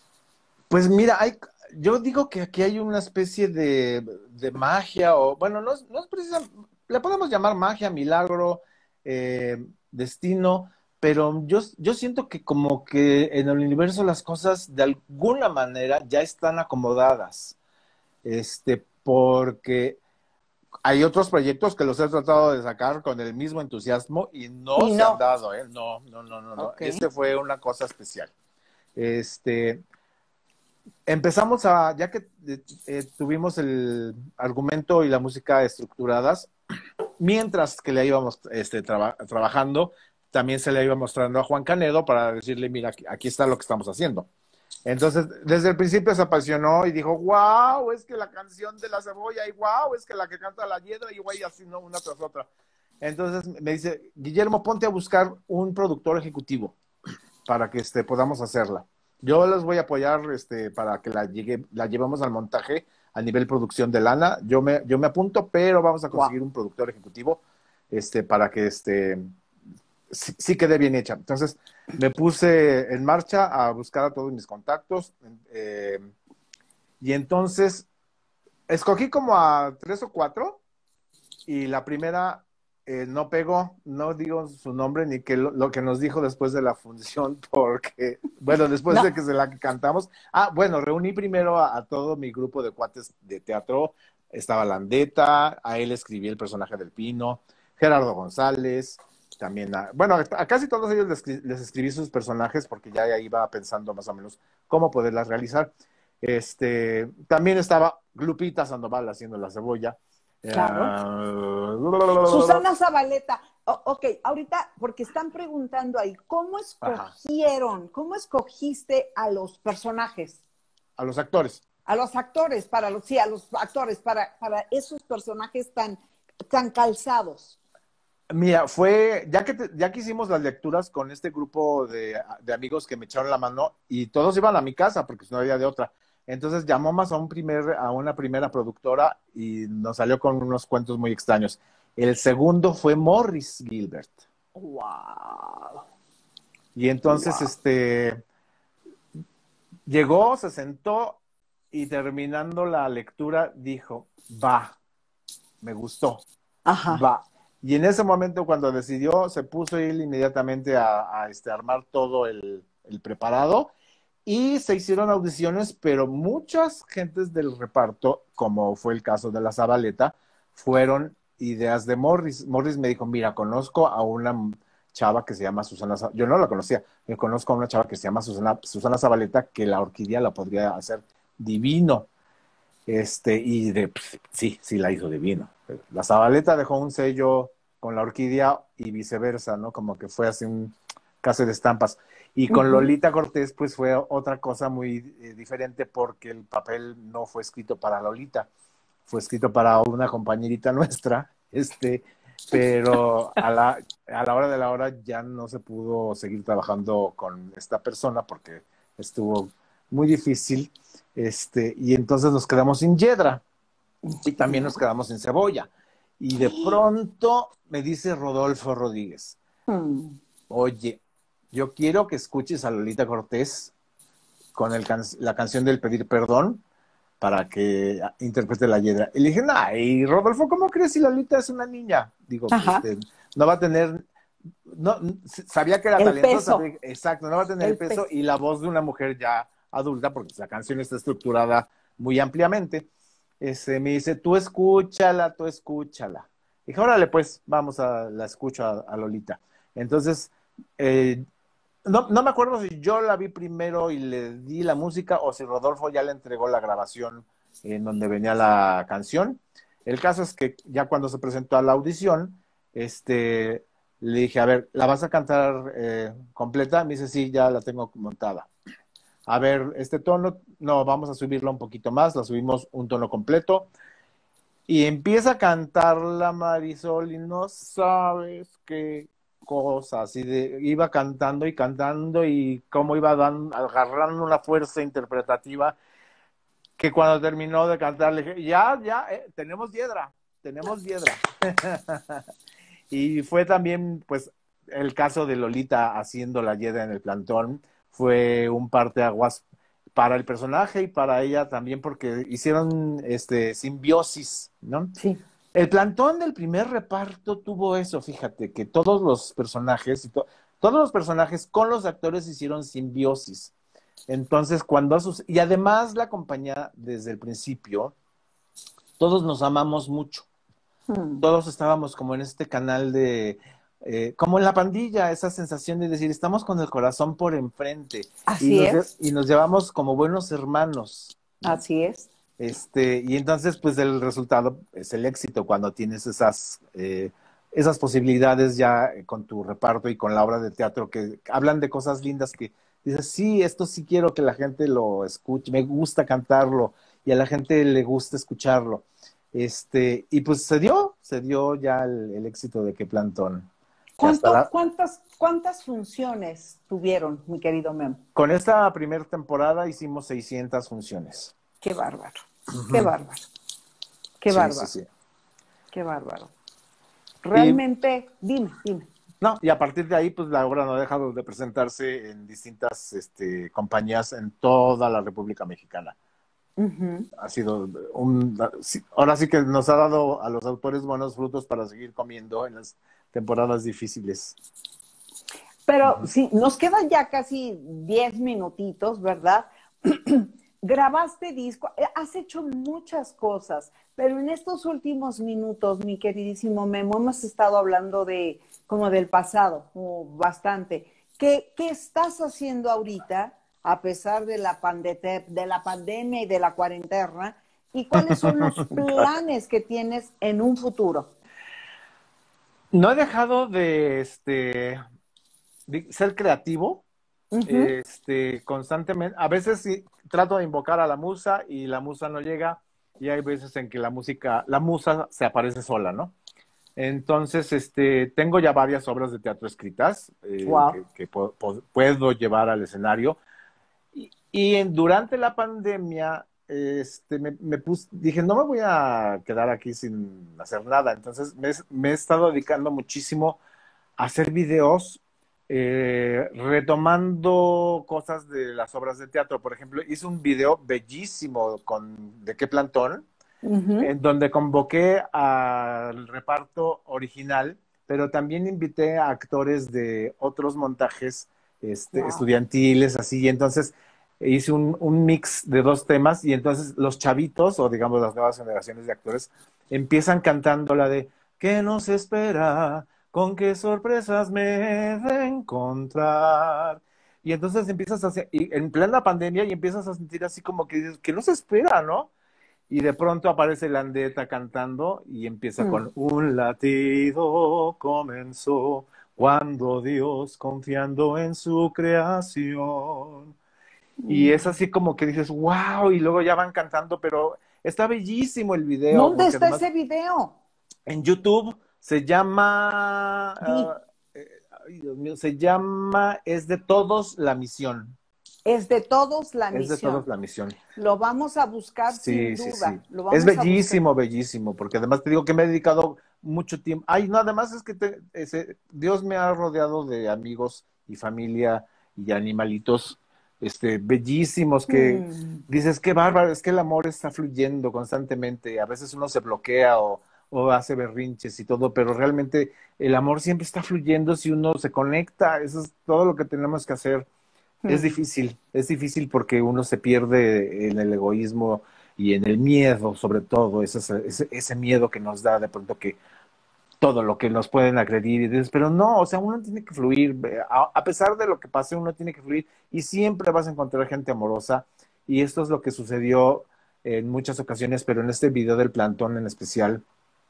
Pues mira, hay, yo digo que aquí hay una especie de, de magia, o bueno, no es, no es precisamente, le podemos llamar magia, milagro, eh, destino, pero yo, yo siento que como que en el universo las cosas de alguna manera ya están acomodadas, este, porque hay otros proyectos que los he tratado de sacar con el mismo entusiasmo y no Y se han no. dado, ¿eh? No, no, no, no, no. Ok. Este fue una cosa especial. Este, empezamos a, ya que eh, tuvimos el argumento y la música estructuradas, mientras que le íbamos este, traba, trabajando, también se le iba mostrando a Juan Canedo para decirle, mira, aquí, aquí está lo que estamos haciendo. Entonces, desde el principio se apasionó y dijo, wow, es que la canción de la cebolla, y wow, es que la que canta la hiedra, y güey, así, ¿no? Una tras otra. Entonces me dice, Guillermo, ponte a buscar un productor ejecutivo para que este, podamos hacerla. Yo les voy a apoyar este, para que la, llegue, la llevemos al montaje a nivel producción de lana. Yo me, yo me apunto, pero vamos a conseguir Wow. un productor ejecutivo este, para que este, sí, sí quede bien hecha. Entonces me puse en marcha a buscar a todos mis contactos eh, y entonces escogí como a tres o cuatro y la primera eh, no pegó, no digo su nombre ni que lo, lo que nos dijo después de la función, porque, bueno, después No. de que se la cantamos, ah, bueno, reuní primero a, a todo mi grupo de cuates de teatro, estaba Landeta, a él escribí el personaje del Pino, Gerardo González, también, a, bueno, a, a casi todos ellos les, les escribí sus personajes porque ya iba pensando más o menos cómo poderlas realizar. Este, también estaba Lupita Sandoval haciendo la cebolla. Claro. Uh, Susana Zabaleta. Oh, ok, ahorita, porque están preguntando ahí, ¿cómo escogieron, Ajá. cómo escogiste a los personajes? A los actores. A los actores, para los, sí, a los actores, para, para esos personajes tan, tan calzados. Mira, fue, ya que, te, ya que hicimos las lecturas con este grupo de, de amigos que me echaron la mano y todos iban a mi casa porque no había de otra. Entonces llamamos a, un primer, a una primera productora y nos salió con unos cuentos muy extraños. El segundo fue Morris Gilbert. ¡Wow! Y entonces, wow. este, llegó, se sentó y terminando la lectura dijo, va, me gustó, Ajá. va. Y en ese momento cuando decidió, se puso él inmediatamente a, a este, armar todo el, el preparado y se hicieron audiciones, pero muchas gentes del reparto, como fue el caso de la Zabaleta, fueron ideas de Morris. Morris me dijo, mira, conozco a una chava que se llama Susana Zabaleta. Yo no la conocía, me conozco a una chava que se llama Susana, Susana Zabaleta, que la orquídea la podría hacer divino. Este, y de, pues, sí, sí la hizo divino. La Zabaleta dejó un sello con la orquídea y viceversa, ¿no? Como que fue así un caso de estampas. Y con uh-huh. Lolita Cortés, pues fue otra cosa muy eh, diferente porque el papel no fue escrito para Lolita, fue escrito para una compañerita nuestra, este, pero a la, a la hora de la hora ya no se pudo seguir trabajando con esta persona porque estuvo muy difícil, este, y entonces nos quedamos sin Yedra y también nos quedamos sin Cebolla. Y de pronto me dice Rodolfo Rodríguez, hmm. oye, yo quiero que escuches a Lolita Cortés con el can la canción del Pedir Perdón para que interprete la Yedra. Y le dije, nah, y Rodolfo, ¿cómo crees si Lolita es una niña? Digo, este, no va a tener, no, sabía que era el talentosa, peso. exacto, no va a tener el, el peso, peso y la voz de una mujer ya adulta, porque la canción está estructurada muy ampliamente. Este, me dice, tú escúchala, tú escúchala. Dije, órale, pues, vamos a la escucho a, a Lolita. Entonces, eh, no, no me acuerdo si yo la vi primero y le di la música o si Rodolfo ya le entregó la grabación en donde venía la canción. El caso es que ya cuando se presentó a la audición, este, le dije, a ver, ¿la vas a cantar eh, completa? Me dice, sí, ya la tengo montada. A ver, este tono, no, vamos a subirlo un poquito más, la subimos un tono completo. Y empieza a cantar la Marisol y no sabes qué cosa, así de, iba cantando y cantando y cómo iba dando, agarrando una fuerza interpretativa que cuando terminó de cantar le dije, ya, ya, eh, tenemos Yedra, tenemos Yedra. Y fue también, pues, el caso de Lolita haciendo la Yedra en el plantón, fue un parteaguas para el personaje y para ella también porque hicieron este simbiosis, ¿no? Sí. El plantón del primer reparto tuvo eso, fíjate, que todos los personajes, y to todos los personajes con los actores hicieron simbiosis. Entonces, cuando sus y además la compañía desde el principio, todos nos amamos mucho. Hmm. Todos estábamos como en este canal de Eh, como en la pandilla, esa sensación de decir, estamos con el corazón por enfrente. Así y nos, es. Y nos llevamos como buenos hermanos. Así es. Este, y entonces, pues, el resultado es el éxito cuando tienes esas, eh, esas posibilidades ya con tu reparto y con la obra de teatro que hablan de cosas lindas que dices, sí, esto sí quiero que la gente lo escuche, me gusta cantarlo y a la gente le gusta escucharlo. Este, y pues se dio, se dio ya el, el éxito de Qué Plantón. ¿Cuánto, la... ¿cuántas, ¿Cuántas funciones tuvieron, mi querido Mem? Con esta primera temporada hicimos seiscientas funciones. Qué bárbaro, uh-huh. qué bárbaro, qué sí, bárbaro, sí, sí. qué bárbaro. Realmente, y, dime, dime. No, y a partir de ahí, pues la obra no ha dejado de presentarse en distintas este, compañías en toda la República Mexicana. Uh-huh. Ha sido un... Ahora sí que nos ha dado a los autores buenos frutos para seguir comiendo en las temporadas difíciles. Pero uh-huh. sí, nos quedan ya casi diez minutitos, ¿verdad? Grabaste disco, has hecho muchas cosas, pero en estos últimos minutos, mi queridísimo Memo, hemos estado hablando de, como del pasado, como bastante. ¿Qué, qué estás haciendo ahorita a pesar de la, pandete- de la pandemia y de la cuarentena? ¿Y cuáles son los planes que tienes en un futuro? No he dejado de, este, de ser creativo, Ujú. este, constantemente. A veces sí trato de invocar a la musa y la musa no llega, y hay veces en que la música, la musa se aparece sola, ¿no? Entonces, este, tengo ya varias obras de teatro escritas eh, Wow. que, que po- po- puedo llevar al escenario. Y, y en- durante la pandemia, este, me, me puse, dije, no me voy a quedar aquí sin hacer nada. Entonces, me, me he estado dedicando muchísimo a hacer videos, eh, retomando cosas de las obras de teatro. Por ejemplo, hice un video bellísimo con ¿De qué plantón? Ujú. En donde convoqué al reparto original, pero también invité a actores de otros montajes este, Wow. estudiantiles, así, y entonces hice un, un mix de dos temas, y entonces los chavitos, o digamos las nuevas generaciones de actores, empiezan cantando la de ¿qué nos espera? ¿Con qué sorpresas me he de encontrar? Y entonces empiezas a hacer, y en plena pandemia, y empiezas a sentir así como que dices, ¿qué nos espera, no? Y de pronto aparece Landeta cantando y empieza Mm. con un latido comenzó cuando Dios confiando en su creación. Y es Mm. así como que dices, wow, y luego ya van cantando, pero está bellísimo el video, ¿Dónde porque está además ese video? en YouTube se llama, Di, ah, eh, ay, Dios mío, se llama Es de Todos la Misión. es de todos la Es de Todos misión. la Misión. Lo vamos a buscar sin Sí, sí, duda. sí. Lo Es vamos a buscar. bellísimo, bellísimo, porque además te digo que me he dedicado mucho tiempo. Ay, no, además es que te- ese- Dios me ha rodeado de amigos y familia y animalitos, este, bellísimos que Mm. dices, qué bárbaro, es que el amor está fluyendo constantemente. A veces uno se bloquea o, o hace berrinches y todo, pero realmente el amor siempre está fluyendo si uno se conecta. Eso es todo lo que tenemos que hacer. Es Mm. difícil, es difícil porque uno se pierde en el egoísmo y en el miedo, sobre todo, ese, ese, ese miedo que nos da de pronto que todo lo que nos pueden agredir, y dices, pero no, o sea, uno tiene que fluir, a, a pesar de lo que pase, uno tiene que fluir y siempre vas a encontrar gente amorosa, y esto es lo que sucedió en muchas ocasiones, pero en este video del plantón en especial,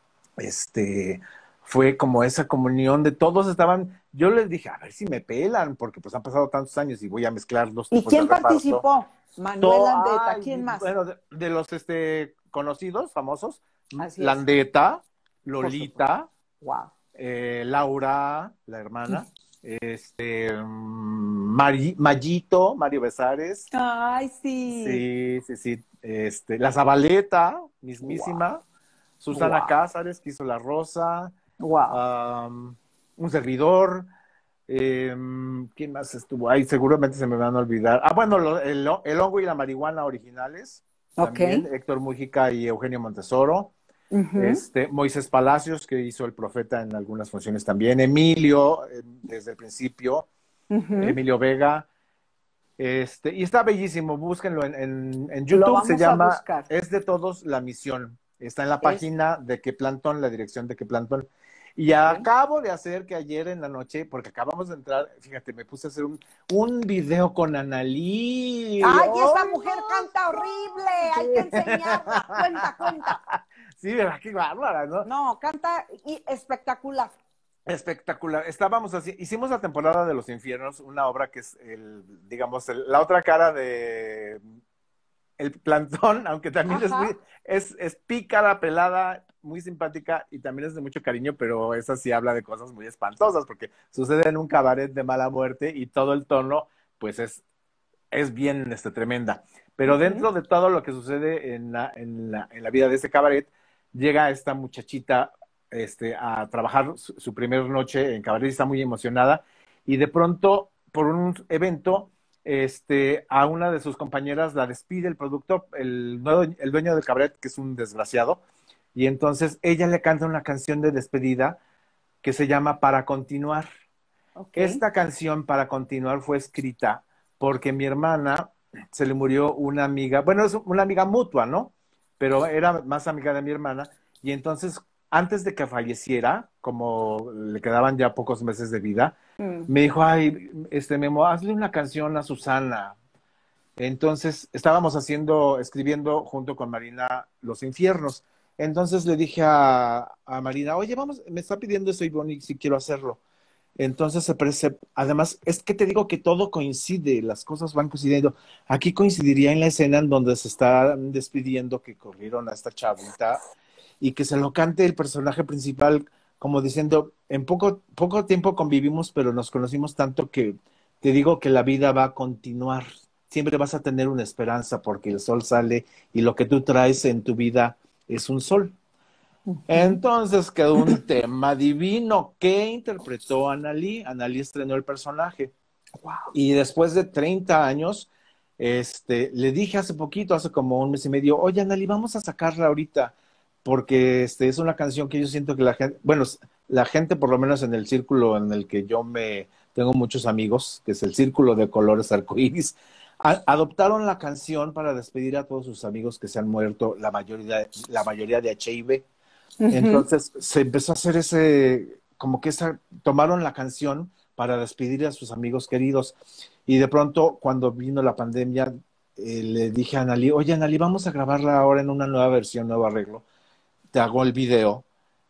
este, fue como esa comunión de todos estaban, yo les dije, a ver si me pelan, porque pues han pasado tantos años y voy a mezclar dos ¿Y tipos de quién reparto. participó? Manuel To- Andeta. ay, ¿Quién más? bueno, de, de los este, conocidos, famosos, Así es, Landeta, por supuesto. Lolita, Wow. eh, Laura, la hermana, este, mm, Mari- Mayito, Mario Besares, Ay, sí. sí, sí, sí, este, la Zabaleta, Wow. mismísima, Susana Wow. Cázares, que hizo La Rosa, Wow. um, un servidor, eh, ¿quién más estuvo ahí? Seguramente se me van a olvidar. Ah, bueno, lo, el, el hongo y la marihuana originales, Ok. también, Héctor Mújica y Eugenio Montesoro. Ujú. Este, Moisés Palacios, que hizo El Profeta en algunas funciones también. Emilio, eh, desde el principio. Ujú. Emilio Vega. Este, y está bellísimo, búsquenlo en, en, en Lo YouTube, se vamos a llama buscar. Es de Todos la Misión. Está en la Es, página de Que Plantón, la dirección de Que Plantón. Y ok. acabo de hacer que ayer en la noche, porque acabamos de entrar, fíjate, me puse a hacer un, un video con Analí. ¡Ay, esa ¡Ay, mujer canta horrible! Hay que no! enseñarla. Cuenta, cuenta. Sí, ¿verdad? Qué bárbara, ¿no? No, canta y espectacular. Espectacular. Estábamos así, hicimos la temporada de Los Infiernos, una obra que es el, digamos, el- la otra cara de El Plantón, aunque también es Ajá. muy, es, es pícara, pelada, muy simpática y también es de mucho cariño, pero esa sí habla de cosas muy espantosas, porque sucede en un cabaret de mala muerte y todo el tono, pues es, es bien este, tremenda. Pero Ujú. dentro de todo lo que sucede en la, en la, en la vida de ese cabaret, llega esta muchachita este, a trabajar su, su primera noche en cabaret y está muy emocionada. Y de pronto, por un evento, este, a una de sus compañeras la despide el productor, el, nuevo, el dueño del cabaret, que es un desgraciado. Y entonces ella le canta una canción de despedida que se llama Para Continuar. Ok. Esta canción Para Continuar fue escrita porque mi hermana se le murió una amiga, bueno, es una amiga mutua, ¿no? Pero era más amiga de mi hermana, y entonces antes de que falleciera, como le quedaban ya pocos meses de vida, Mm. me dijo, ay, este Memo, hazle una canción a Susana. Entonces estábamos haciendo, escribiendo junto con Marina Los Infiernos. Entonces le dije a, a Marina, oye, vamos, me está pidiendo eso Ivonne y si quiero hacerlo. Entonces se parece, además, es que te digo que todo coincide, las cosas van coincidiendo. Aquí coincidiría en la escena en donde se está despidiendo que corrieron a esta chavita y que se lo cante el personaje principal, como diciendo, en poco, poco tiempo convivimos, pero nos conocimos tanto que te digo que la vida va a continuar. Siempre vas a tener una esperanza porque el sol sale y lo que tú traes en tu vida es un sol. Ujú. Entonces quedó un tema divino que interpretó Analí. Analí estrenó el personaje. Wow. Y después de treinta años, este, le dije hace poquito, hace como un mes y medio, oye, Analí, vamos a sacarla ahorita, porque este, es una canción que yo siento que la gente, bueno, la gente por lo menos en el círculo en el que yo me tengo muchos amigos, que es el círculo de colores arcoíris, a- adoptaron la canción para despedir a todos sus amigos que se han muerto, la mayoría, la mayoría de H I V. Ujú. Entonces se empezó a hacer ese, como que esa, tomaron la canción para despedir a sus amigos queridos. Y de pronto, cuando vino la pandemia, eh, le dije a Analí, oye Analí, vamos a grabarla ahora en una nueva versión, nuevo arreglo. Te hago el video,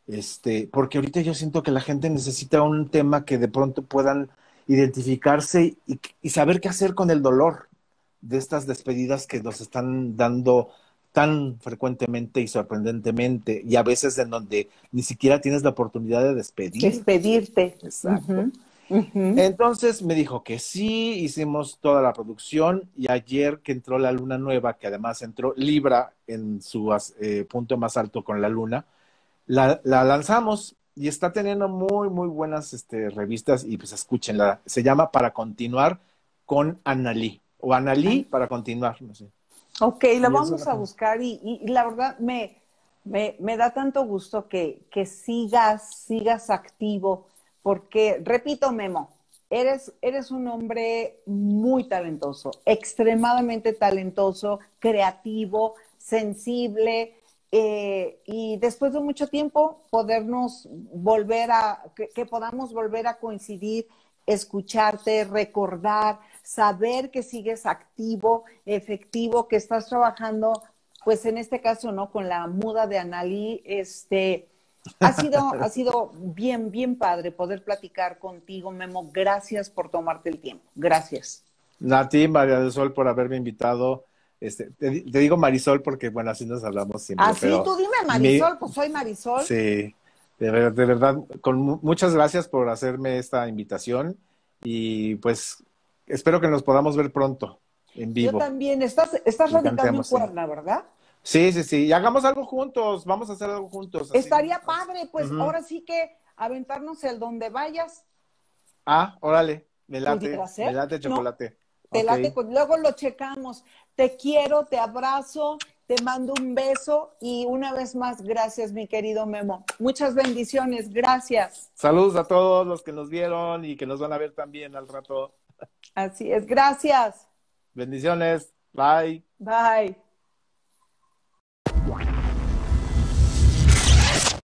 este, porque ahorita yo siento que la gente necesita un tema que de pronto puedan identificarse y, y saber qué hacer con el dolor de estas despedidas que nos están dando tan frecuentemente y sorprendentemente, y a veces en donde ni siquiera tienes la oportunidad de despedir. Despedirte. Exacto. Ujú. Ujú. Entonces me dijo que sí, hicimos toda la producción y ayer que entró la luna nueva, que además entró Libra en su eh, punto más alto con la luna, la, la lanzamos y está teniendo muy, muy buenas este, revistas y pues escúchenla. Se llama Para Continuar con Analí o Analí Ay, para continuar, no sé. ok, lo Y es una vamos a canción. buscar y, y- y la verdad me, me, me da tanto gusto que, que sigas, sigas activo, porque, repito, Memo, eres, eres un hombre muy talentoso, extremadamente talentoso, creativo, sensible, eh, y después de mucho tiempo podernos volver a, que, que podamos volver a coincidir, escucharte, recordar, saber que sigues activo, efectivo, que estás trabajando, pues en este caso, ¿no? Con la muda de Analí, este, ha sido, ha sido bien, bien padre poder platicar contigo, Memo. Gracias por tomarte el tiempo. Gracias. A ti, María del Sol, por haberme invitado. Este, te, te digo Marisol porque, bueno, así nos hablamos siempre, Así, pero tú dime mi, Marisol, pues soy Marisol. sí, de, ver- de verdad, con mu- muchas gracias por hacerme esta invitación y pues espero que nos podamos ver pronto en Yo vivo también. Estás, estás y radicando en cantemos, sí. Puebla, ¿verdad? Sí, sí, sí, y hagamos algo juntos, vamos a hacer algo juntos, así. Estaría padre, pues Ujú. ahora sí que aventarnos el donde vayas, Ah, órale, me pudiera late, me ser, late ¿no? chocolate. Te Ok, late, pues luego lo checamos. Te quiero, te abrazo, te mando un beso y una vez más, gracias, mi querido Memo. Muchas bendiciones, gracias. saludos a todos los que nos vieron y que nos van a ver también al rato. Así es, gracias. Bendiciones, bye. Bye.